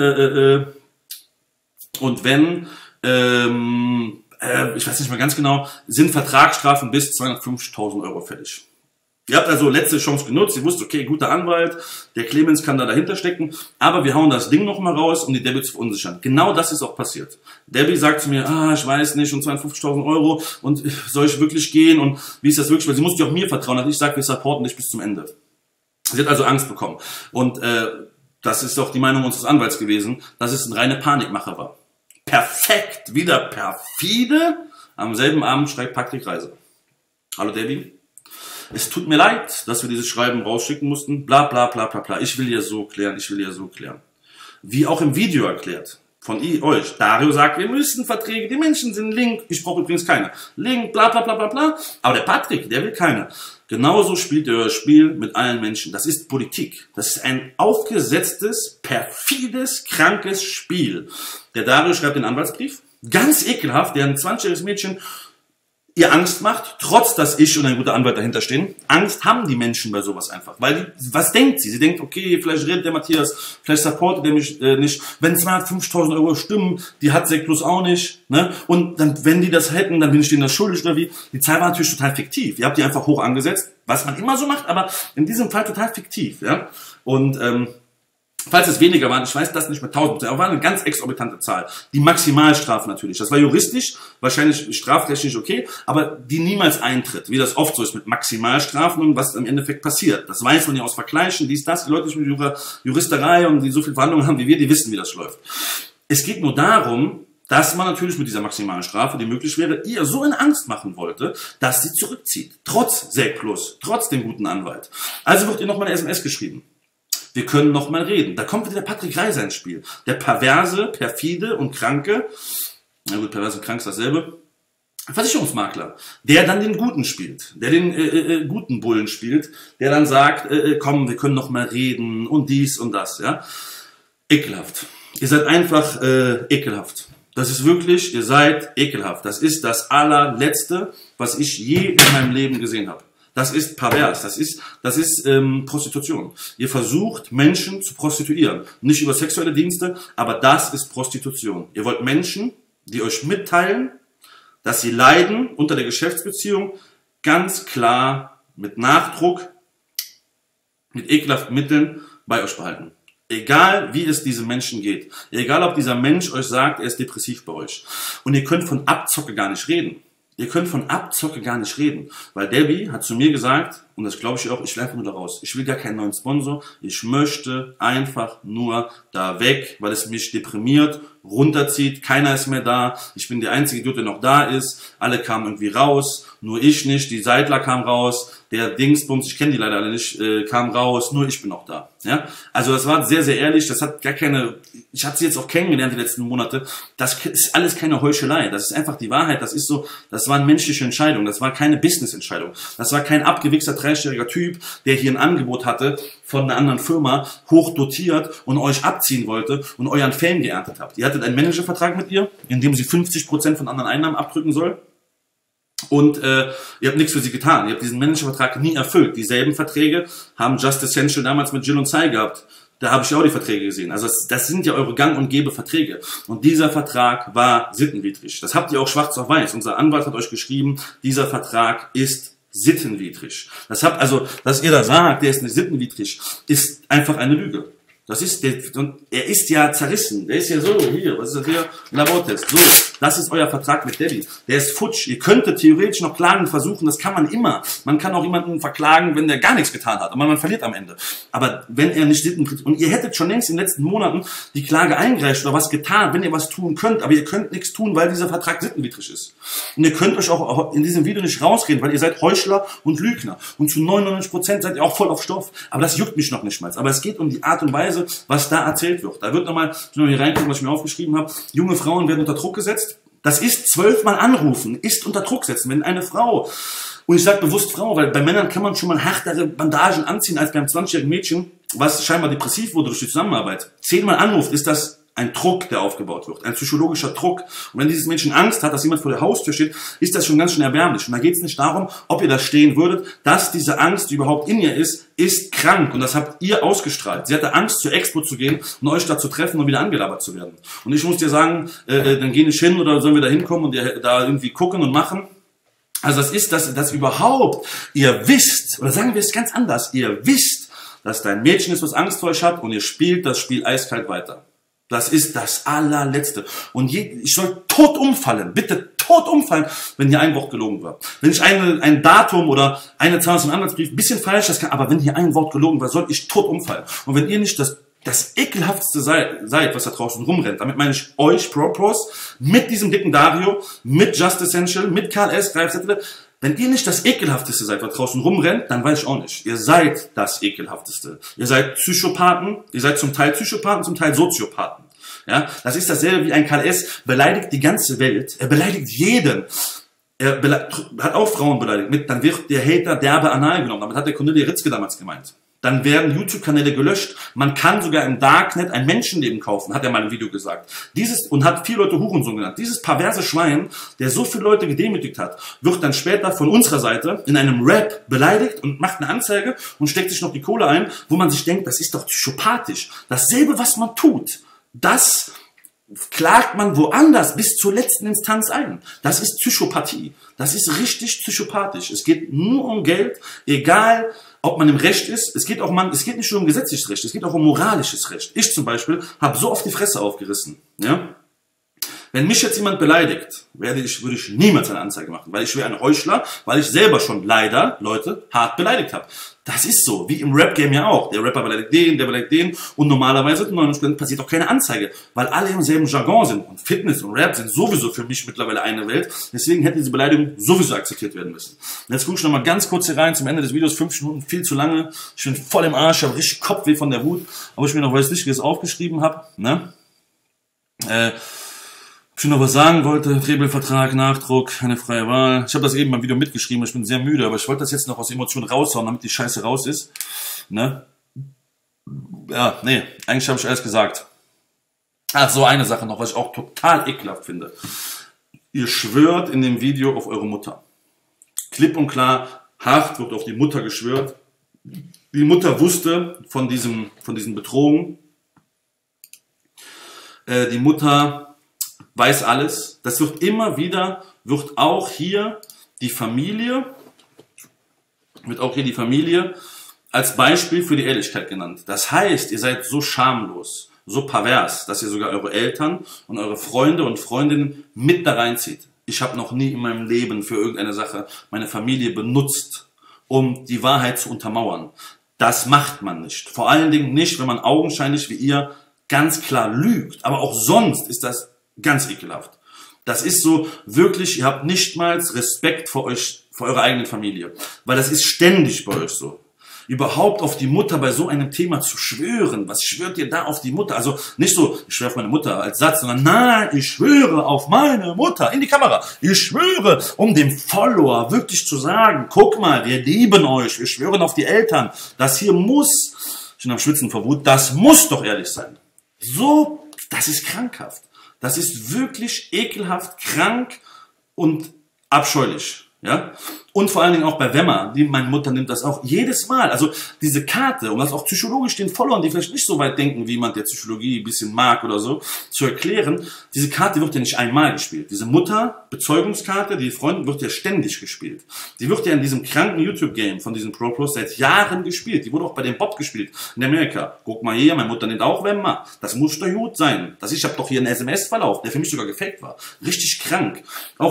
ich weiß nicht mehr ganz genau, sind Vertragsstrafen bis 250.000 Euro fällig. Ihr habt also letzte Chance genutzt, ihr wusst, okay, guter Anwalt, der Clemens kann da dahinter stecken, aber wir hauen das Ding nochmal raus, um die Debbie zu verunsichern. Genau das ist auch passiert. Debbie sagt zu mir, ich weiß nicht, und 250.000 Euro, und soll ich wirklich gehen, und wie ist das wirklich, weil sie musste ja auch mir vertrauen, und ich sage, wir supporten dich bis zum Ende. Sie hat also Angst bekommen. Und das ist auch die Meinung unseres Anwalts gewesen, dass es eine reine Panikmache war. Perfekt, wieder perfide. Am selben Abend schreibt Patrick Reiser. Hallo Debbie. Es tut mir leid, dass wir dieses Schreiben rausschicken mussten. Bla bla bla bla bla. Ich will ja so klären, ich will ja so klären. Wie auch im Video erklärt. Von euch. Dario sagt, wir müssen Verträge, die Menschen sind Link. Ich brauche übrigens keine. Link, bla bla bla bla bla. Aber der Patrick, der will keine. Genauso spielt ihr euer Spiel mit allen Menschen. Das ist Politik. Das ist ein aufgesetztes, perfides, krankes Spiel. Der Dario schreibt den Anwaltsbrief. Ganz ekelhaft, der ein 20-jähriges Mädchen ihr Angst macht, trotz dass ich und ein guter Anwalt dahinter stehen. Angst haben die Menschen bei sowas einfach. Weil, was denkt sie? Sie denkt, okay, vielleicht redet der Matthias, vielleicht supportet er mich nicht. Wenn 250.000 Euro stimmen, die hat Sek Plus auch nicht. Ne? Und dann, wenn die das hätten, dann bin ich denen das schuldig oder wie. Die Zahl war natürlich total fiktiv. Ihr habt die einfach hoch angesetzt, was man immer so macht, aber in diesem Fall total fiktiv. Ja? Und Falls es weniger waren, ich weiß das nicht mit 1000%, aber war eine ganz exorbitante Zahl. Die Maximalstrafe natürlich. Das war juristisch, wahrscheinlich straftechnisch okay, aber die niemals eintritt, wie das oft so ist mit Maximalstrafen und was im Endeffekt passiert. Das weiß man ja aus Vergleichen, dies, das. Die Leute, die mit Juristerei und die so viel Verhandlungen haben wie wir, die wissen, wie das läuft. Es geht nur darum, dass man natürlich mit dieser maximalen Strafe, die möglich wäre, ihr so in Angst machen wollte, dass sie zurückzieht. Trotz SEC+, trotz dem guten Anwalt. Also wird ihr nochmal eine SMS geschrieben. Wir können noch mal reden. Da kommt wieder der Patrick Reiser ins Spiel. Der perverse, perfide und kranke, na gut, perverse und krank ist dasselbe, Versicherungsmakler, der dann den Guten spielt, der den guten Bullen spielt, der dann sagt, komm, wir können noch mal reden und dies und das, ja. Ekelhaft. Ihr seid einfach ekelhaft. Das ist wirklich, ihr seid ekelhaft. Das ist das allerletzte, was ich je in meinem Leben gesehen habe. Das ist pervers, das ist Prostitution. Ihr versucht, Menschen zu prostituieren. Nicht über sexuelle Dienste, aber das ist Prostitution. Ihr wollt Menschen, die euch mitteilen, dass sie leiden unter der Geschäftsbeziehung, ganz klar mit Nachdruck, mit ekelhaften Mitteln bei euch behalten. Egal, wie es diesem Menschen geht. Egal, ob dieser Mensch euch sagt, er ist depressiv bei euch. Und ihr könnt von Abzocke gar nicht reden. Ihr könnt von Abzocke gar nicht reden, weil Debbie hat zu mir gesagt, und das glaube ich auch, ich will einfach nur da raus. Ich will gar keinen neuen Sponsor, ich möchte einfach nur da weg, weil es mich deprimiert, runterzieht, keiner ist mehr da, ich bin der einzige Idiot, der noch da ist, alle kamen irgendwie raus, nur ich nicht, die Seidler kam raus, der Dingsbums, ich kenne die leider alle nicht, kam raus, nur ich bin noch da. Ja? Also das war sehr, sehr ehrlich, das hat gar keine, ich habe sie jetzt auch kennengelernt die letzten Monate, das ist alles keine Heuchelei, das ist einfach die Wahrheit, das ist so, das war eine menschliche Entscheidung, das war keine Business-Entscheidung, das war kein abgewichster 30-jähriger Typ, der hier ein Angebot hatte von einer anderen Firma, hochdotiert und euch abziehen wollte und euren Fame geerntet habt. Ihr hattet einen Managervertrag mit ihr, in dem sie 50% von anderen Einnahmen abdrücken soll. Und ihr habt nichts für sie getan. Ihr habt diesen Managervertrag nie erfüllt. Dieselben Verträge haben Just Essential damals mit Jill und Sai gehabt. Da habe ich auch die Verträge gesehen. Also das sind ja eure Gang- und Gebe-Verträge. Und dieser Vertrag war sittenwidrig. Das habt ihr auch schwarz auf weiß. Unser Anwalt hat euch geschrieben, dieser Vertrag ist sittenwidrig. Das habt also, dass ihr da sagt, der ist nicht sittenwidrig, ist einfach eine Lüge. Das ist der, und er ist ja zerrissen. Der ist ja so, hier, was ist das hier? Labortest. So, das ist euer Vertrag mit Debbie. Der ist futsch. Ihr könntet theoretisch noch klagen versuchen, das kann man immer. Man kann auch jemanden verklagen, wenn der gar nichts getan hat. Aber man verliert am Ende. Aber wenn er nicht sittenwidrig, und ihr hättet schon längst in den letzten Monaten die Klage eingereicht oder was getan, wenn ihr was tun könnt, aber ihr könnt nichts tun, weil dieser Vertrag sittenwidrig ist. Und ihr könnt euch auch in diesem Video nicht rausreden, weil ihr seid Heuchler und Lügner. Und zu 99% seid ihr auch voll auf Stoff. Aber das juckt mich noch nicht mal. Aber es geht um die Art und Weise, was da erzählt wird. Da wird nochmal, ich will mal hier reingucken, was ich mir aufgeschrieben habe. Junge Frauen werden unter Druck gesetzt. Das ist 12-mal anrufen, ist unter Druck setzen. Wenn eine Frau, und ich sage bewusst Frau, weil bei Männern kann man schon mal härtere Bandagen anziehen als beim 20-jährigen Mädchen, was scheinbar depressiv wurde durch die Zusammenarbeit. 10-mal anruft, ist das ein Druck, der aufgebaut wird, ein psychologischer Druck. Und wenn dieses Mädchen Angst hat, dass jemand vor der Haustür steht, ist das schon ganz schön erbärmlich. Und da geht es nicht darum, ob ihr da stehen würdet, dass diese Angst, die überhaupt in ihr ist krank. Und das habt ihr ausgestrahlt. Sie hatte Angst, zur Expo zu gehen und euch da zu treffen und wieder angelabert zu werden. Und ich muss dir sagen, dann geh nicht hin oder sollen wir da hinkommen und da irgendwie gucken und machen. Also das ist, dass überhaupt ihr wisst, oder sagen wir es ganz anders, ihr wisst, dass dein Mädchen ist, was Angst vor euch hat und ihr spielt das Spiel eiskalt weiter. Das ist das allerletzte. Und ich soll tot umfallen, bitte tot umfallen, wenn hier ein Wort gelogen war. Wenn ich ein Datum oder eine Zahl aus dem Anwaltsbrief ein bisschen falsch, das kann, aber wenn hier ein Wort gelogen war, soll ich tot umfallen. Und wenn ihr nicht das ekelhafteste seid, was da draußen rumrennt, damit meine ich euch, Pros, mit diesem dicken Dario, mit Just Essential, mit KLS, Ralf Zettel, wenn ihr nicht das Ekelhafteste seid, was draußen rumrennt, dann weiß ich auch nicht. Ihr seid das Ekelhafteste. Ihr seid Psychopathen, ihr seid zum Teil Psychopathen, zum Teil Soziopathen. Ja, das ist dasselbe wie ein KLS, beleidigt die ganze Welt, er beleidigt jeden. Er hat auch Frauen beleidigt. Dann wird der Hater derbe anal genommen. Damit hat der Cornelia Ritzke damals gemeint. Dann werden YouTube-Kanäle gelöscht. Man kann sogar im Darknet ein Menschenleben kaufen, hat er mal im Video gesagt. Und hat 4 Leute Hurensohn genannt. Dieses perverse Schwein, der so viele Leute gedemütigt hat, wird dann später von unserer Seite in einem Rap beleidigt und macht eine Anzeige und steckt sich noch die Kohle ein, wo man sich denkt, das ist doch psychopathisch. Dasselbe, was man tut, das klagt man woanders bis zur letzten Instanz ein. Das ist Psychopathie. Das ist richtig psychopathisch. Es geht nur um Geld, egal ob man im Recht ist. Es geht nicht nur um gesetzliches Recht, es geht auch um moralisches Recht. Ich zum Beispiel habe so oft die Fresse aufgerissen. Ja? Wenn mich jetzt jemand beleidigt, würde ich niemals eine Anzeige machen, weil ich wäre ein Heuchler, weil ich selber schon leider Leute hart beleidigt habe. Das ist so, wie im Rap-Game ja auch. Der Rapper beleidigt den, der beleidigt den und normalerweise in 99% passiert auch keine Anzeige, weil alle im selben Jargon sind und Fitness und Rap sind sowieso für mich mittlerweile eine Welt. Deswegen hätte diese Beleidigung sowieso akzeptiert werden müssen. Und jetzt gucke ich nochmal ganz kurz hier rein zum Ende des Videos, 5 Minuten, viel zu lange. Ich bin voll im Arsch, ich habe richtig Kopfweh von der Wut, aber ich mir noch was Wichtiges aufgeschrieben habe. Ne? Ich noch was sagen wollte, Trebelvertrag, Nachdruck, eine freie Wahl. Ich habe das eben mal Video mitgeschrieben, ich bin sehr müde, aber ich wollte das jetzt noch aus Emotionen raushauen, damit die Scheiße raus ist. Ne? Ja, nee, eigentlich habe ich alles gesagt. Ach, so eine Sache noch, was ich auch total ekelhaft finde. Ihr schwört in dem Video auf eure Mutter. Klipp und klar, hart wird auf die Mutter geschwört. Die Mutter wusste von diesen Bedrohungen. Die Mutter weiß alles. Das wird immer wieder, wird auch hier die Familie als Beispiel für die Ehrlichkeit genannt. Das heißt, ihr seid so schamlos, so pervers, dass ihr sogar eure Eltern und eure Freunde und Freundinnen mit da reinzieht. Ich habe noch nie in meinem Leben für irgendeine Sache meine Familie benutzt, um die Wahrheit zu untermauern. Das macht man nicht. Vor allen Dingen nicht, wenn man augenscheinlich wie ihr ganz klar lügt. Aber auch sonst ist das ganz ekelhaft. Das ist so wirklich, ihr habt nicht mal Respekt vor euch, vor eurer eigenen Familie. Weil das ist ständig bei euch so. Überhaupt auf die Mutter bei so einem Thema zu schwören. Was schwört ihr da auf die Mutter? Also nicht so, ich schwöre auf meine Mutter als Satz, sondern nein, ich schwöre auf meine Mutter in die Kamera. Ich schwöre, um dem Follower wirklich zu sagen, guck mal, wir lieben euch, wir schwören auf die Eltern. Das hier muss, ich bin am Schwitzen vor Wut, das muss doch ehrlich sein. So, das ist krankhaft. Das ist wirklich ekelhaft, krank und abscheulich. Ja? Und vor allen Dingen auch bei Wemmer, meine Mutter nimmt das auch jedes Mal. Also diese Karte, um das auch psychologisch den Followern, die vielleicht nicht so weit denken, wie jemand der Psychologie ein bisschen mag oder so, zu erklären, diese Karte wird ja nicht einmal gespielt. Diese Mutter-Bezeugungskarte, die Freundin, wird ja ständig gespielt. Die wird ja in diesem kranken YouTube-Game von diesen Pro-Pros seit Jahren gespielt. Die wurde auch bei dem Bob gespielt in Amerika. Guck mal hier, meine Mutter nimmt auch Wemmer. Das muss doch gut sein. Ich habe doch hier einen SMS-Verlauf, der für mich sogar gefaked war. Richtig krank.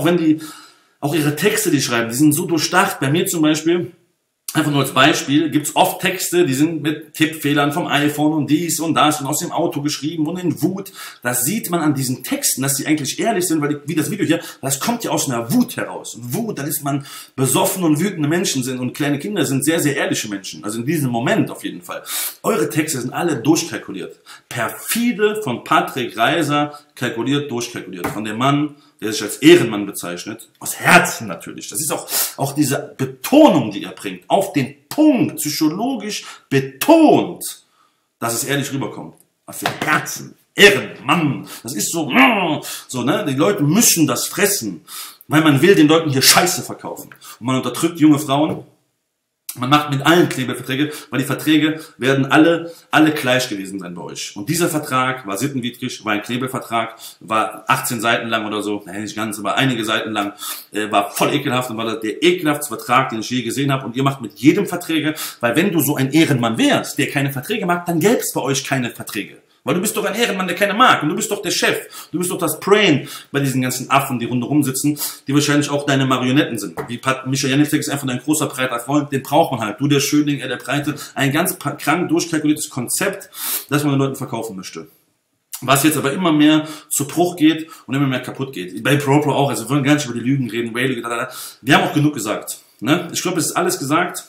Auch ihre Texte, die schreiben, die sind so durchdacht. Bei mir zum Beispiel, einfach nur als Beispiel, gibt's oft Texte, die sind mit Tippfehlern vom iPhone und dies und das und aus dem Auto geschrieben und in Wut. Das sieht man an diesen Texten, dass sie eigentlich ehrlich sind, weil wie das Video hier, das kommt ja aus einer Wut heraus. Wut, dann ist man besoffen und wütende Menschen sind und kleine Kinder sind sehr, sehr ehrliche Menschen. Also in diesem Moment auf jeden Fall. Eure Texte sind alle durchkalkuliert. Perfide von Patrick Reiser, kalkuliert, durchkalkuliert. Von dem Mann, der sich als Ehrenmann bezeichnet, aus Herzen natürlich. Das ist auch diese Betonung, die er bringt, auf den Punkt, psychologisch betont, dass es ehrlich rüberkommt. Aus dem Herzen, Ehrenmann. Das ist so, ne? Die Leute müssen das fressen, weil man will den Leuten hier Scheiße verkaufen. Und man unterdrückt junge Frauen. Man macht mit allen Klebeverträge, weil die Verträge werden alle gleich gewesen sein bei euch. Und dieser Vertrag war sittenwidrig, war ein Klebevertrag, war 18 Seiten lang oder so, nein, nicht ganz, aber einige Seiten lang, war voll ekelhaft und war das der ekelhaftste Vertrag, den ich je gesehen habe. Und ihr macht mit jedem Verträge, weil wenn du so ein Ehrenmann wärst, der keine Verträge mag, dann gäbe es bei euch keine Verträge. Weil du bist doch ein Ehrenmann, der keiner mag. Und du bist doch der Chef. Du bist doch das Brain bei diesen ganzen Affen, die rundherum sitzen, die wahrscheinlich auch deine Marionetten sind. Wie Michael Janitzek ist einfach ein großer, breiter Freund. Den braucht man halt. Du, der Schönling, er der Breite. Ein ganz krank durchkalkuliertes Konzept, das man den Leuten verkaufen möchte. Was jetzt aber immer mehr zu Bruch geht und immer mehr kaputt geht. Bei ProPro auch. Also wir wollen gar nicht über die Lügen reden. Wir haben auch genug gesagt. Ne? Ich glaube, es ist alles gesagt.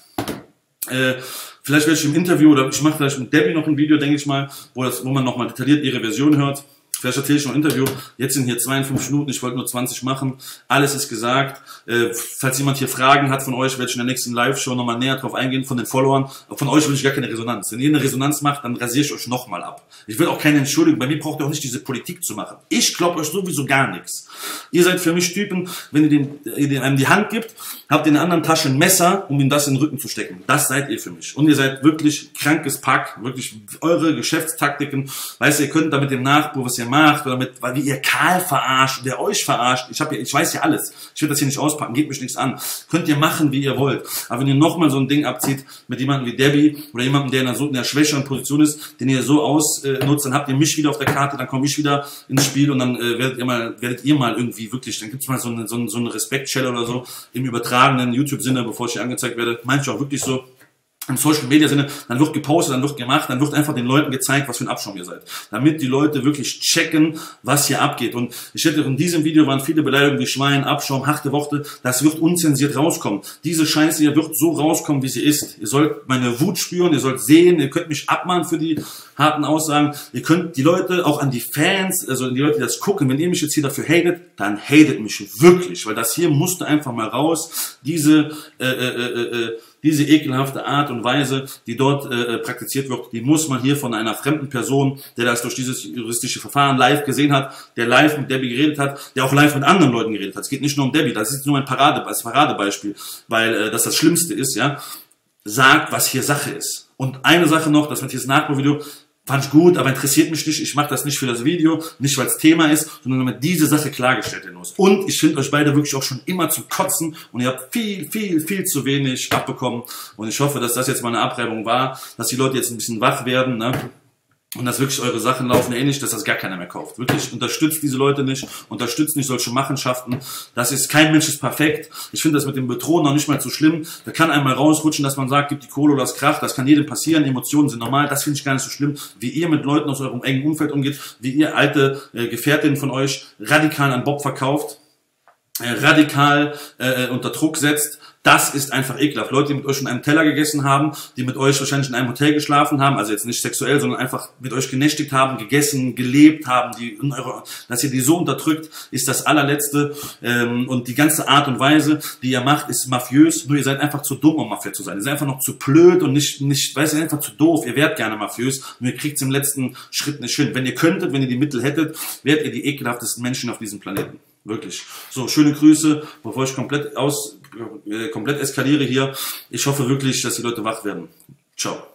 Vielleicht werde ich im Interview oder ich mache vielleicht mit Debbie noch ein Video, denke ich mal, wo man nochmal detailliert ihre Version hört. Vielleicht erzähle ich noch ein Interview. Jetzt sind hier 52 Minuten, ich wollte nur 20 machen. Alles ist gesagt. Falls jemand hier Fragen hat von euch, werde ich in der nächsten Live-Show nochmal näher drauf eingehen, von den Followern. Von euch will ich gar keine Resonanz. Wenn ihr eine Resonanz macht, dann rasiere ich euch nochmal ab. Ich will auch keine Entschuldigung. Bei mir braucht ihr auch nicht diese Politik zu machen. Ich glaube euch sowieso gar nichts. Ihr seid für mich Typen, wenn ihr einem die Hand gibt, habt ihr in der anderen Tasche ein Messer, um ihm das in den Rücken zu stecken. Das seid ihr für mich. Und ihr seid wirklich krankes Pack. Wirklich eure Geschäftstaktiken. Weißt du, ihr könnt da mit dem Nachbur, was ihr macht oder weil wie ihr Karl verarscht, der euch verarscht. Ich weiß ja alles. Ich will das hier nicht auspacken, geht mich nichts an. Könnt ihr machen, wie ihr wollt. Aber wenn ihr nochmal so ein Ding abzieht mit jemandem wie Debbie oder jemandem, der in einer schwächeren Position ist, den ihr so ausnutzt, dann habt ihr mich wieder auf der Karte, dann komme ich wieder ins Spiel und dann werdet ihr mal irgendwie wirklich, dann gibt's mal so eine Respektschelle oder so im übertragenen YouTube-Sinne, bevor ich hier angezeigt werde. Meine ich auch wirklich so. Im Social Media Sinne, dann wird gepostet, dann wird gemacht, dann wird einfach den Leuten gezeigt, was für ein Abschaum ihr seid. Damit die Leute wirklich checken, was hier abgeht. Und ich hätte in diesem Video waren viele Beleidigungen wie Schwein, Abschaum, harte Worte, das wird unzensiert rauskommen. Diese Scheiße hier wird so rauskommen, wie sie ist. Ihr sollt meine Wut spüren, ihr sollt sehen, ihr könnt mich abmahnen für die harten Aussagen. Ihr könnt die Leute, auch an die Fans, also die Leute, die das gucken, wenn ihr mich jetzt hier dafür hatet, dann hatet mich wirklich. Weil das hier musste einfach mal raus. Diese ekelhafte Art und Weise, die dort praktiziert wird, die muss man hier von einer fremden Person, der das durch dieses juristische Verfahren live gesehen hat, der live mit Debbie geredet hat, der auch live mit anderen Leuten geredet hat. Es geht nicht nur um Debbie, das ist nur ein Paradebeispiel, weil das Schlimmste ist, ja, sagt, was hier Sache ist. Und eine Sache noch, das Matthias Nachbar-Video, fand ich gut, aber interessiert mich nicht. Ich mache das nicht für das Video, nicht weil es Thema ist, sondern damit diese Sache klargestellt werden muss. Und ich finde euch beide wirklich auch schon immer zum Kotzen und ihr habt viel zu wenig abbekommen. Und ich hoffe, dass das jetzt mal eine Abreibung war, dass die Leute jetzt ein bisschen wach werden, ne? Und dass wirklich eure Sachen laufen ähnlich, dass das gar keiner mehr kauft. Wirklich, unterstützt diese Leute nicht, unterstützt nicht solche Machenschaften. Das ist, kein Mensch ist perfekt. Ich finde das mit dem Bedrohen noch nicht mal so schlimm. Da kann einmal rausrutschen, dass man sagt, gib die Kohle oder das Krach. Das kann jedem passieren. Emotionen sind normal. Das finde ich gar nicht so schlimm. Wie ihr mit Leuten aus eurem engen Umfeld umgeht, wie ihr alte Gefährtinnen von euch radikal an Bob verkauft, radikal unter Druck setzt. Das ist einfach ekelhaft. Leute, die mit euch schon einen Teller gegessen haben, die mit euch wahrscheinlich in einem Hotel geschlafen haben, also jetzt nicht sexuell, sondern einfach mit euch genächtigt haben, gegessen, gelebt haben, dass ihr die so unterdrückt, ist das allerletzte. Und die ganze Art und Weise, die ihr macht, ist mafiös. Nur ihr seid einfach zu dumm, um Mafia zu sein. Ihr seid einfach noch zu blöd und nicht, weißt du, einfach zu doof. Ihr wärt gerne mafiös, nur ihr kriegt es im letzten Schritt nicht hin. Wenn ihr könntet, wenn ihr die Mittel hättet, wärt ihr die ekelhaftesten Menschen auf diesem Planeten. Wirklich. So, schöne Grüße, bevor ich komplett eskaliere hier. Ich hoffe wirklich, dass die Leute wach werden. Ciao.